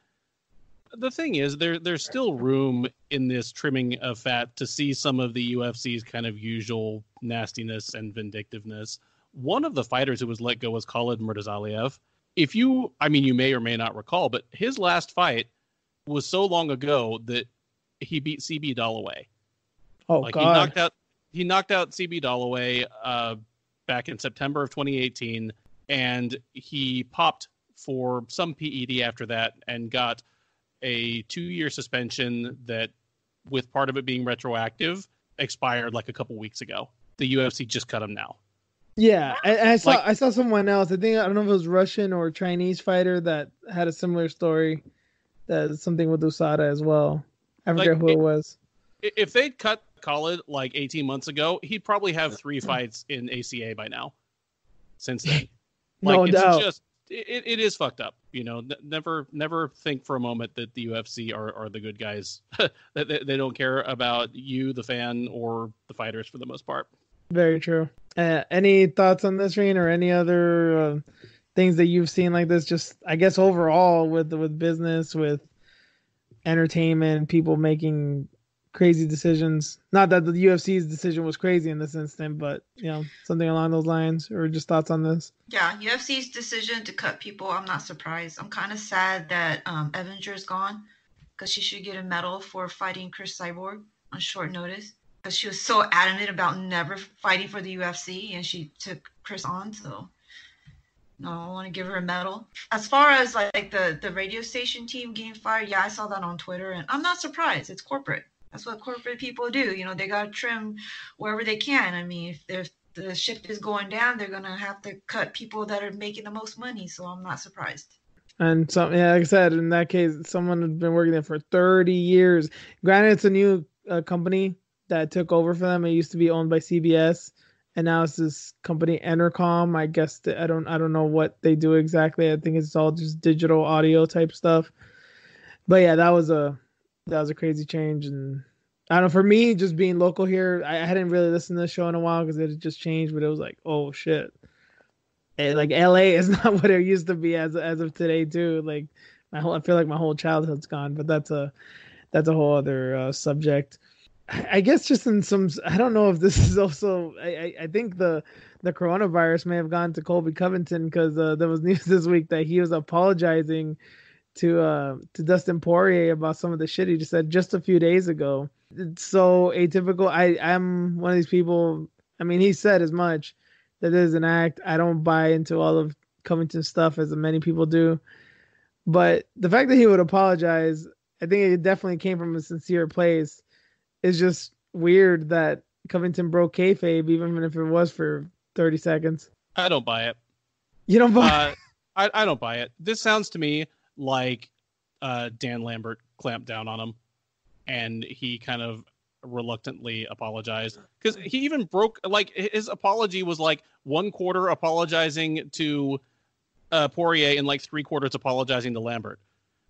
The thing is, there there's still room in this trimming of fat to see some of the U F C's kind of usual nastiness and vindictiveness. One of the fighters who was let go was Khalid Murtazaliev. If you, I mean, you may or may not recall, but his last fight was so long ago that he beat C B Dalloway. Oh, like God. He knocked out, he knocked out C B Dalloway uh, back in September of twenty eighteen, and he popped for some P E D after that and got a two-year suspension that, with part of it being retroactive, expired like a couple weeks ago. The U F C just cut him now. Yeah, and I saw Like- I saw someone else. I think I don't know if it was Russian or Chinese fighter that had a similar story. That something with U S A D A as well. I forget Like, who it, it- was. If they'd cut Khalid like eighteen months ago, he'd probably have three fights in A C A by now. Since then, like, No it's doubt. just it, it is fucked up. You know, N- never never think for a moment that the U F C are, are the good guys. that they, they don't care about you, the fan, or the fighters for the most part. Very true. Uh, any thoughts on this, Reen, or any other uh, things that you've seen like this? Just, I guess, overall with with business, with entertainment, people making crazy decisions. Not that the U F C's decision was crazy in this instant, but you know, something along those lines. Or just thoughts on this? Yeah, U F C's decision to cut people, I'm not surprised. I'm kind of sad that um, Evinger is gone because she should get a medal for fighting Chris Cyborg on short notice because she was so adamant about never fighting for the U F C and she took Chris on. So, no, I want to give her a medal. As far as like the, the radio station team getting fired, yeah, I saw that on Twitter and I'm not surprised. It's corporate. That's what corporate people do. You know, they got to trim wherever they can. I mean, if there's the ship is going down, they're gonna have to cut people that are making the most money. So I'm not surprised. And some, yeah, like I said, in that case, someone had been working there for thirty years. Granted, it's a new uh, company that took over for them. It used to be owned by C B S, and now it's this company, Entercom. I guess that, I don't, I don't know what they do exactly. I think it's all just digital audio type stuff. But yeah, that was a that was a crazy change. And I don't know, for me, just being local here, I, I hadn't really listened to the show in a while because it had just changed, but it was like, oh shit. And, like L A is not what it used to be as as of today too. Like my whole, I feel like my whole childhood's gone, but that's a that's a whole other uh, subject. I, I guess just in some, I don't know if this is also. I I, I think the the coronavirus may have gone to Colby Covington because uh, there was news this week that he was apologizing to uh to Dustin Poirier about some of the shit he just said just a few days ago. It's so atypical. I I'm one of these people. I mean, he said as much that it is an act. I don't buy into all of Covington's stuff as many people do, but the fact that he would apologize, I think it definitely came from a sincere place. It's just weird that Covington broke kayfabe, even if it was for thirty seconds. I don't buy it. You don't buy? Uh, I I don't buy it. This sounds to me like uh, Dan Lambert clamped down on him, and he kind of reluctantly apologized because he even broke, like, his apology was like one quarter apologizing to uh, Poirier and like three quarters apologizing to Lambert.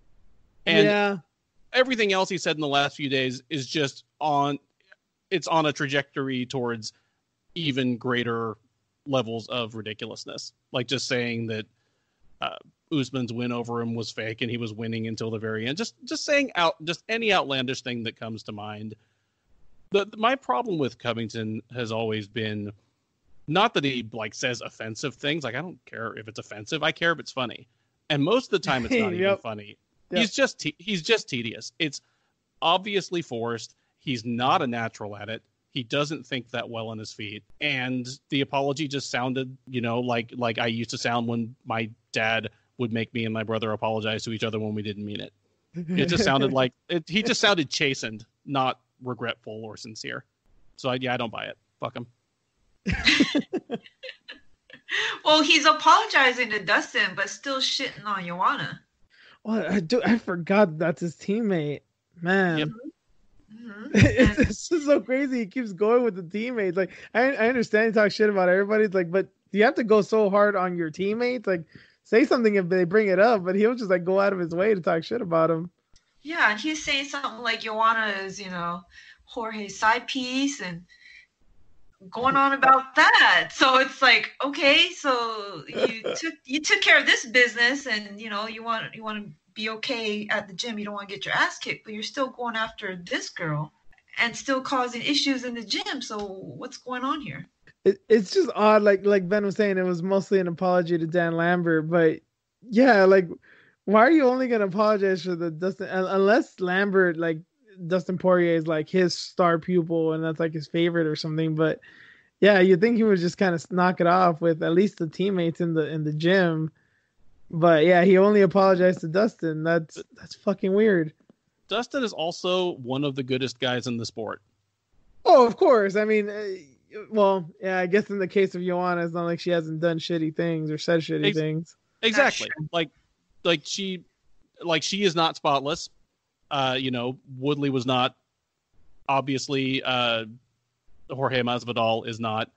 And yeah. everything else he said in the last few days is just on, it's on a trajectory towards even greater levels of ridiculousness. Like just saying that uh, Usman's win over him was fake and he was winning until the very end. Just just saying out just any outlandish thing that comes to mind. The, my problem with Covington has always been not that he like says offensive things. Like I don't care if it's offensive. I care if it's funny. And most of the time it's not Yep. even funny. Yep. He's just te- he's just tedious. It's obviously forced. He's not a natural at it. He doesn't think that well on his feet. And the apology just sounded, you know, like like I used to sound when my dad would make me and my brother apologize to each other when we didn't mean it. It just sounded like it, he just sounded chastened, not regretful or sincere. So I, yeah, I don't buy it. Fuck him. Well, he's apologizing to Dustin, but still shitting on Joanna. Well, I do. I forgot that's his teammate. Man, Yep. Mm-hmm. it's, And it's just so crazy. He keeps going with the teammates. Like I, I understand he talks shit about everybody. It's like, but you have to go so hard on your teammates. Like, say something if they bring it up, but he'll just like go out of his way to talk shit about him. yeah, and he's saying something like Joanna is, you know, Jorge's side piece and going on about that. So it's like, okay, so you took you took care of this business, and you know you want you want to be okay at the gym. You don't want to get your ass kicked, but you're still going after this girl and still causing issues in the gym. So what's going on here? It, it's just odd. Like like Ben was saying, it was mostly an apology to Dan Lambert, but yeah, like why are you only gonna apologize for the Dustin unless Lambert like Dustin Poirier is like his star pupil and that's like his favorite or something? But yeah, you think he would just kind of knock it off with at least the teammates in the in the gym. But yeah, he only apologized to Dustin. That's that's fucking weird. Dustin is also one of the goodest guys in the sport. Oh, of course. I mean, uh, well, yeah, I guess in the case of Joanna, it's not like she hasn't done shitty things or said shitty Ex- things. Exactly. Like like she like she is not spotless. Uh, you know, Woodley was not. Obviously, uh, Jorge Masvidal is not.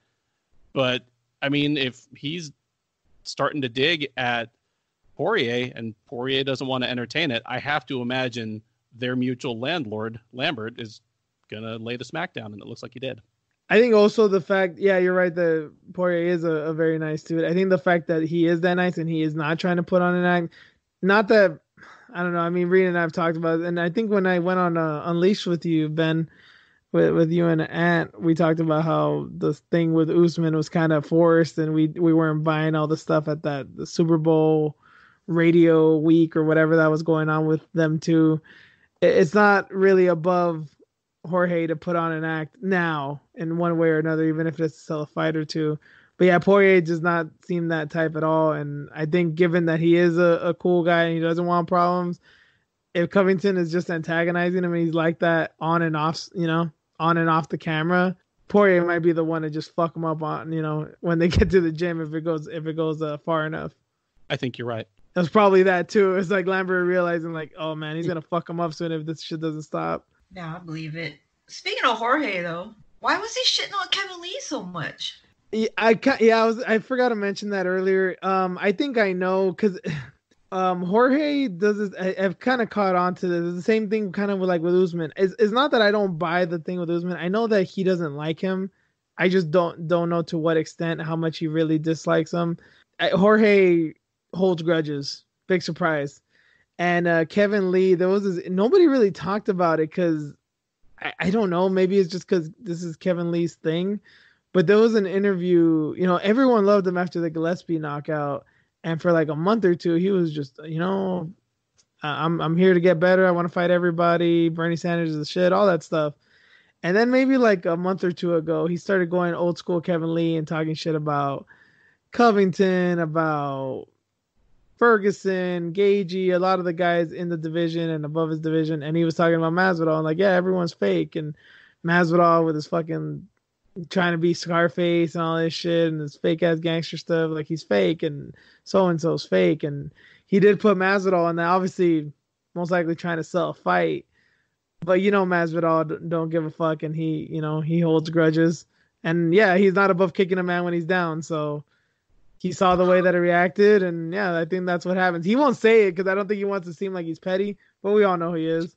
But I mean, if he's starting to dig at Poirier and Poirier doesn't want to entertain it, I have to imagine their mutual landlord Lambert is gonna lay the smackdown, and it looks like he did. I think also the fact, yeah, you're right. The Poirier is a, a very nice dude. I think the fact that he is that nice and he is not trying to put on an act. Not that, I don't know. I mean, Rita and I have talked about it, and I think when I went on uh, Unleashed with you, Ben, with with you and Ant, we talked about how the thing with Usman was kind of forced, and we we weren't buying all the stuff at that the Super Bowl radio week or whatever that was going on with them too. It, it's not really above Jorge to put on an act now in one way or another, even if it's to sell a fight or two. But yeah, Poirier does not seem that type at all. And I think given that he is a, a cool guy and he doesn't want problems, if Covington is just antagonizing him and he's like that on and off, you know, on and off the camera, Poirier might be the one to just fuck him up on, you know, when they get to the gym if it goes if it goes uh, far enough. I think you're right. It was probably that too. It's like Lambert realizing like, oh man, he's gonna fuck him up soon if this shit doesn't stop. Yeah, I believe it. Speaking of Jorge, though, why was he shitting on Kevin Lee so much? Yeah, I yeah, I was I forgot to mention that earlier. Um, I think I know because Um, Jorge does this. I, I've kind of caught on to this. It's the same thing, kind of with like with Usman. It's, it's not that I don't buy the thing with Usman. I know that he doesn't like him. I just don't don't know to what extent, how much he really dislikes him. I, Jorge holds grudges. Big surprise. And uh, Kevin Lee, there was this, nobody really talked about it because I, I don't know. Maybe it's just because this is Kevin Lee's thing. But there was an interview. You know, everyone loved him after the Gillespie knockout. And for like a month or two, he was just, you know, I'm I'm here to get better. I want to fight everybody. Bernie Sanders is the shit, all that stuff. And then maybe like a month or two ago, he started going old school Kevin Lee and talking shit about Covington, about Ferguson, Gagey, a lot of the guys in the division and above his division. And he was talking about Masvidal and like, yeah, everyone's fake. And Masvidal with his fucking trying to be Scarface and all this shit and this fake ass gangster stuff, like he's fake and so and so's fake. And he did put Masvidal on that, obviously, most likely trying to sell a fight. But you know, Masvidal don't give a fuck, and he, you know, he holds grudges. And yeah, he's not above kicking a man when he's down. So he saw the way that he reacted, and yeah, I think that's what happens. He won't say it because I don't think he wants to seem like he's petty, but we all know he is.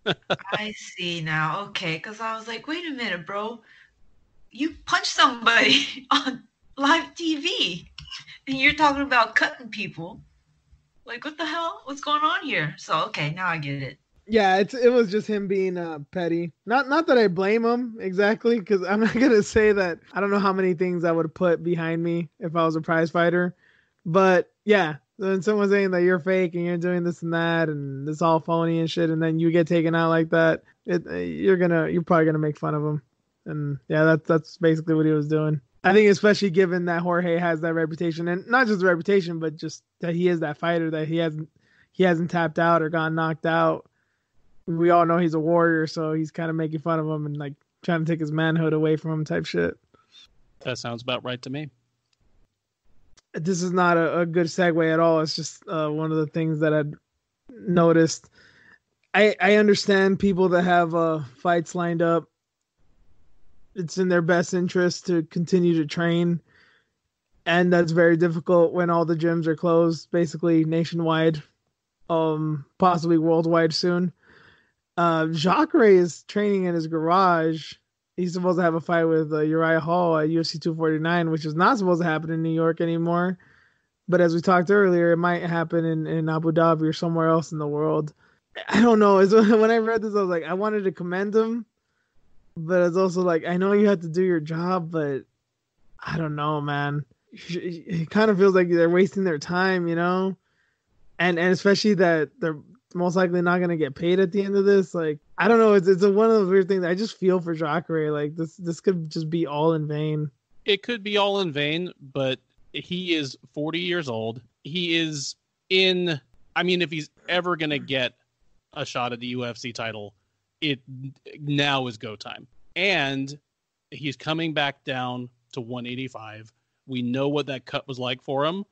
I see now. Okay, because I was like, wait a minute, bro. You punched somebody on live T V, and you're talking about cutting people. Like, what the hell? What's going on here? So, okay, now I get it. Yeah, it's it was just him being uh, petty. Not not that I blame him exactly, because I'm not gonna say that. I don't know how many things I would put behind me if I was a prize fighter, but yeah, when someone's saying that you're fake and you're doing this and that and it's all phony and shit, and then you get taken out like that, it, you're gonna you're probably gonna make fun of him. And yeah, that's that's basically what he was doing. I think especially given that Jorge has that reputation, and not just the reputation, but just that he is that fighter, that he hasn't he hasn't tapped out or gotten knocked out. We all know he's a warrior, so he's kind of making fun of him and like trying to take his manhood away from him type shit. That sounds about right to me. This is not a, a good segue at all. It's just uh, one of the things that I'd noticed. I I understand people that have uh, fights lined up. It's in their best interest to continue to train. And that's very difficult when all the gyms are closed, basically nationwide, um, possibly worldwide soon. Uh, Jacare is training in his garage. He's supposed to have a fight with uh, Uriah Hall at U F C two forty-nine, which is not supposed to happen in New York anymore. But as we talked earlier, it might happen in, in Abu Dhabi or somewhere else in the world. I don't know. It's, when I read this, I was like, I wanted to commend him. But it's also like, I know you have to do your job, but I don't know, man. It kind of feels like they're wasting their time, you know? And and especially that they're most likely not going to get paid at the end of this. Like, I don't know. It's it's a, one of those weird things. I just feel for Jacare. Like, this, this could just be all in vain. It could be all in vain, but he is forty years old. He is in, I mean, if he's ever going to get a shot at the U F C title, it now is go time. And he's coming back down to one eighty-five. We know what that cut was like for him.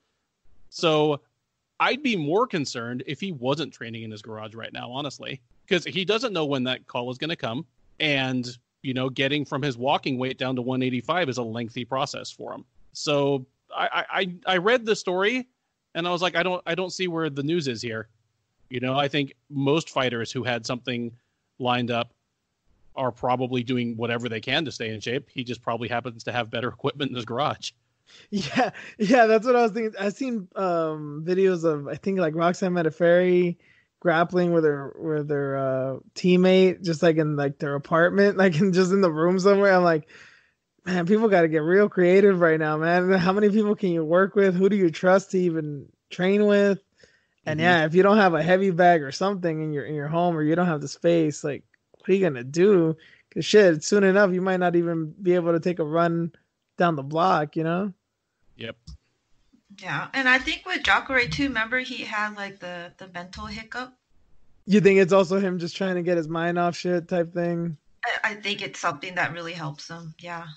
So I'd be more concerned if he wasn't training in his garage right now, honestly, because he doesn't know when that call is going to come. And, you know, getting from his walking weight down to one eighty-five is a lengthy process for him. So I, I, I read the story and I was like, I don't, I don't see where the news is here. You know, I think most fighters who had something lined up are probably doing whatever they can to stay in shape. He just probably happens to have better equipment in his garage. Yeah, yeah, that's what I was thinking. I've seen um, videos of, I think, like Roxanne Modafferi grappling with her with her uh, teammate, just like in like their apartment, like in just in the room somewhere. I'm like, man, people got to get real creative right now, man. How many people can you work with? Who do you trust to even train with? And mm-hmm. yeah, if you don't have a heavy bag or something in your in your home, or you don't have the space, like, what are you gonna do? Because shit, soon enough, you might not even be able to take a run down the block, you know? Yep. Yeah, and I think with Jacare too, remember he had like the, the mental hiccup? You think it's also him just trying to get his mind off shit type thing? I, I think it's something that really helps him, yeah.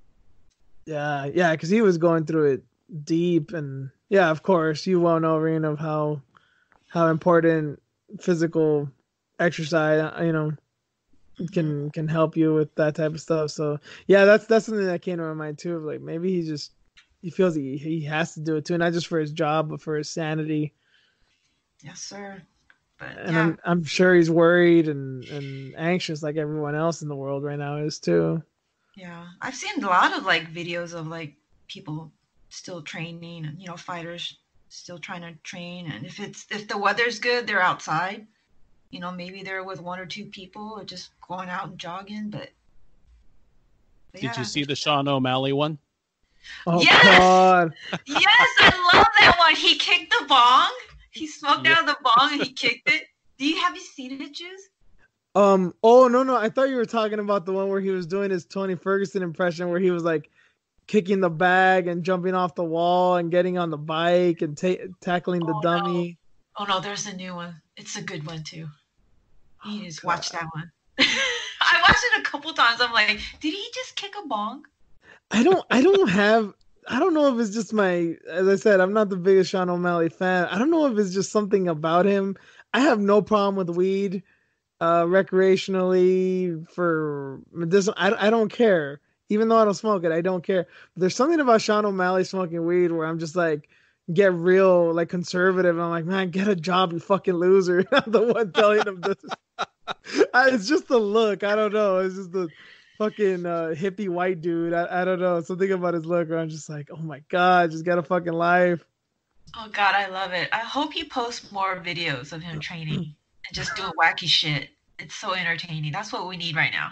Yeah, yeah, because he was going through it deep, and yeah, of course, you well know, Reen, of how how important physical exercise, you know, can can help you with that type of stuff. So yeah, that's that's something that came to my mind too. Of like, maybe he just he feels he he has to do it too, not just for his job but for his sanity. Yes, sir. But And yeah, I'm I'm sure he's worried and, and anxious like everyone else in the world right now is too. yeah. I've seen a lot of like videos of like people still training and you know fighters still trying to train, and if it's if the weather's good, they're outside. You know, maybe they're with one or two people or just going out and jogging. But, but Did you yeah, see the Sean O'Malley one? Oh yes, God. yes, I love that one. He kicked the bong. He smoked Yeah. out of the bong and he kicked it. Do you have you seen it, Juice? Um oh no no I thought you were talking about the one where he was doing his Tony Ferguson impression where he was like kicking the bag and jumping off the wall and getting on the bike and ta- tackling the Oh no. dummy. Oh no, there's a new one. It's a good one too. You Oh, just God. watch that one. I watched it a couple times. I'm like, did he just kick a bong? I don't I don't have I don't know if it's just my as I said, I'm not the biggest Sean O'Malley fan. I don't know if it's just something about him. I have no problem with weed uh recreationally for medicinal. I, I don't care. Even though I don't smoke it, I don't care. But there's something about Sean O'Malley smoking weed where I'm just like get real like conservative. I'm like, man, get a job, you fucking loser. I'm the one telling him this. I, it's just the look. I don't know. It's just the fucking uh, hippie white dude. I, I don't know. Something about his look where I'm just like, oh my God, just got a fucking life. Oh God, I love it. I hope he posts more videos of him training and just doing wacky shit. It's so entertaining. That's what we need right now.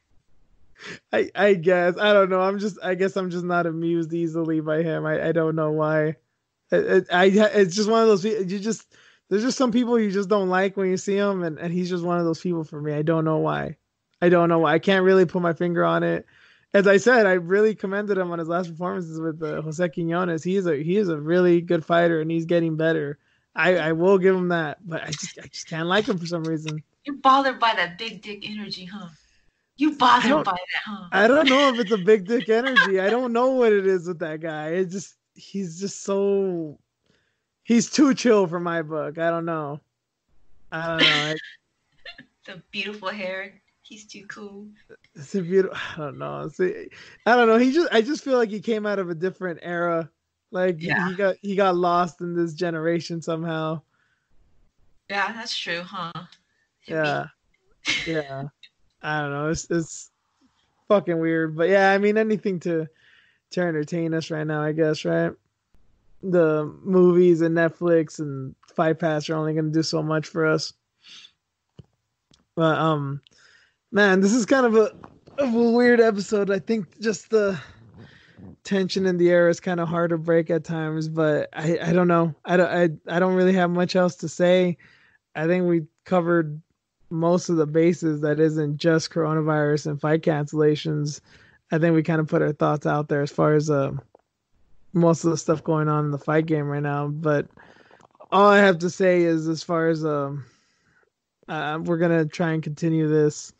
I, I guess. I don't know. I'm just, I guess I'm just not amused easily by him. I, I don't know why. It, it, I, it's just one of those, you just, there's just some people you just don't like when you see them. And, and he's just one of those people for me. I don't know why. I don't know why. I can't really put my finger on it. As I said, I really commended him on his last performances with uh, Jose Quinones. He is a he is a really good fighter, and he's getting better. I, I will give him that, but I just I just can't like him for some reason. You're bothered by that big dick energy, huh? You I bothered don't by that, huh? I don't know if it's a big dick energy. I don't know what it is with that guy. It just he's just so he's too chill for my book. I don't know. I don't know. I, The beautiful hair. He's too cool. It's a beautiful. I don't know. See, I don't know. He just. I just feel like he came out of a different era. Like Yeah. he got he got lost in this generation somehow. Yeah, that's true, huh? Yeah, yeah. I don't know. It's it's fucking weird, but yeah. I mean, anything to to entertain us right now, I guess. Right. The movies and Netflix and Fight Pass are only going to do so much for us. But um. Man, this is kind of a, of a weird episode. I think just the tension in the air is kind of hard to break at times, but I, I don't know. I don't, I, I don't really have much else to say. I think we covered most of the bases that isn't just coronavirus and fight cancellations. I think we kind of put our thoughts out there as far as uh, most of the stuff going on in the fight game right now. But all I have to say is as far as um, uh, we're going to try and continue this.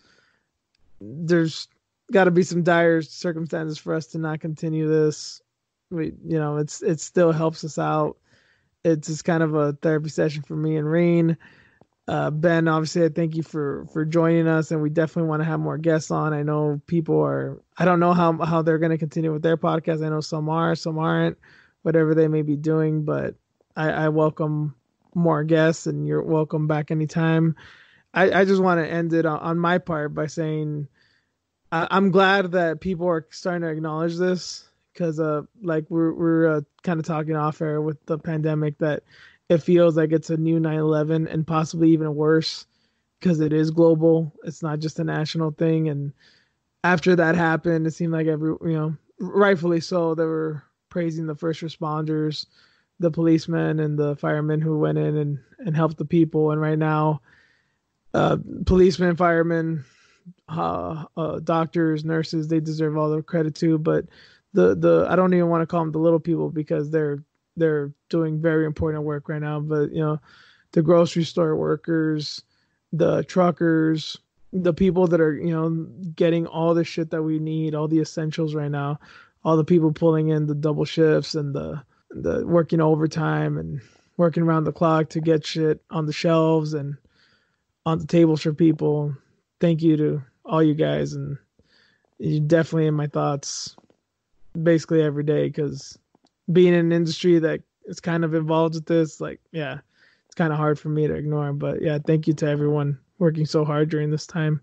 There's got to be some dire circumstances for us to not continue this. We, you know, it's it still helps us out. It's just kind of a therapy session for me and Reen. Uh, Ben, obviously, I thank you for for joining us, and we definitely want to have more guests on. I know people are. I don't know how how they're going to continue with their podcast. I know some are, some aren't. Whatever they may be doing, but I, I welcome more guests, and you're welcome back anytime. I, I just want to end it on, on my part by saying I, I'm glad that people are starting to acknowledge this because, uh, like we're we're uh, kind of talking off air with the pandemic that it feels like it's a new nine eleven and possibly even worse because it is global. It's not just a national thing. And after that happened, it seemed like every you know, rightfully so, they were praising the first responders, the policemen and the firemen who went in and and helped the people. And right now. Uh, policemen, firemen, uh, uh, doctors, nurses, they deserve all the credit too. But the, the I don't even want to call them the little people because they're they're doing very important work right now. But, you know, the grocery store workers, the truckers, the people that are, you know, getting all the shit that we need, all the essentials right now, all the people pulling in the double shifts and the, the working overtime and working around the clock to get shit on the shelves and on the tables for people. Thank you to all you guys, and you're definitely in my thoughts basically every day because being in an industry that is kind of involved with this, like, yeah, it's kind of hard for me to ignore. But yeah, thank you to everyone working so hard during this time.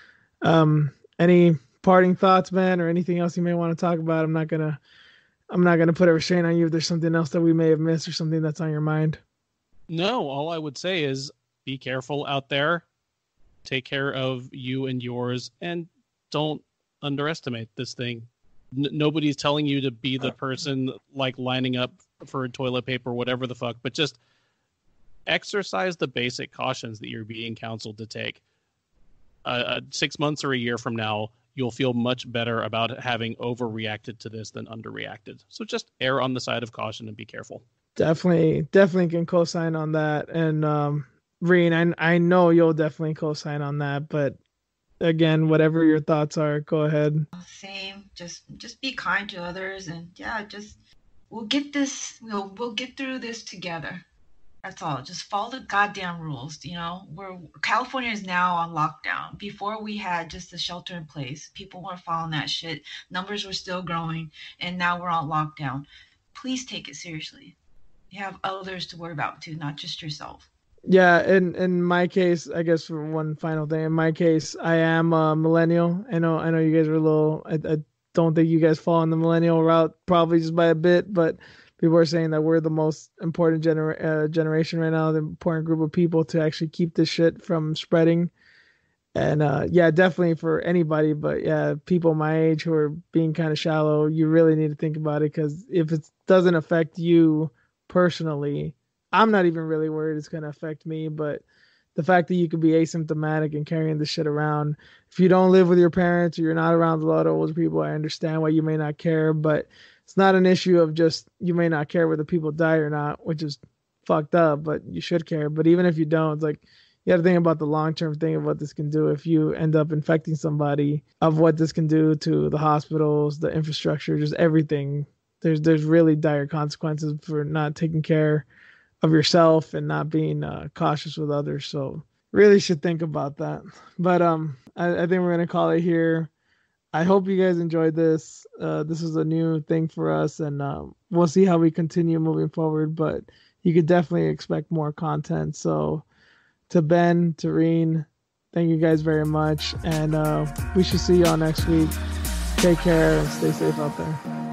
Um, any parting thoughts, man, or anything else you may want to talk about? I'm not gonna, I'm not gonna put a restraint on you if there's something else that we may have missed or something that's on your mind. No, all I would say is be careful out there. Take care of you and yours, and don't underestimate this thing. N- nobody's telling you to be the person like lining up for toilet paper, whatever the fuck, but just exercise the basic cautions that you're being counseled to take. Uh, uh, six months or a year from now, you'll feel much better about having overreacted to this than underreacted. So just err on the side of caution and be careful. Definitely, definitely can co-sign on that. And um, Reen, I, I know you'll definitely co-sign on that. But again, whatever your thoughts are, go ahead. Same. Just just be kind to others, and yeah, just we'll get this. We'll we'll get through this together. That's all. Just follow the goddamn rules. You know, we're California is now on lockdown. Before we had just the shelter in place, people weren't following that shit. Numbers were still growing, and now we're on lockdown. Please take it seriously. You have others to worry about too, not just yourself. Yeah, in in my case, I guess for one final thing, in my case, I am a millennial. I know, I know you guys are a little. I, I don't think you guys fall on the millennial route, probably just by a bit, but people are saying that we're the most important gener- uh, generation right now, the important group of people to actually keep this shit from spreading. And uh, yeah, definitely for anybody, but yeah, people my age who are being kind of shallow, you really need to think about it, because if it doesn't affect you personally, I'm not even really worried it's going to affect me. But the fact that you could be asymptomatic and carrying this shit around, if you don't live with your parents or you're not around a lot of older people, I understand why you may not care. But it's not an issue of just you may not care whether people die or not, which is fucked up, but you should care. But even if you don't, it's like you got to think about the long-term thing of what this can do if you end up infecting somebody, of what this can do to the hospitals, the infrastructure, just everything. There's there's really dire consequences for not taking care of yourself and not being uh, cautious with others. So really should think about that. But um, I, I think we're going to call it here. I hope you guys enjoyed this. Uh, this is a new thing for us, and um, we'll see how we continue moving forward. But you could definitely expect more content. So to Ben, to Reen, thank you guys very much. And uh, we should see y'all next week. Take care and stay safe out there.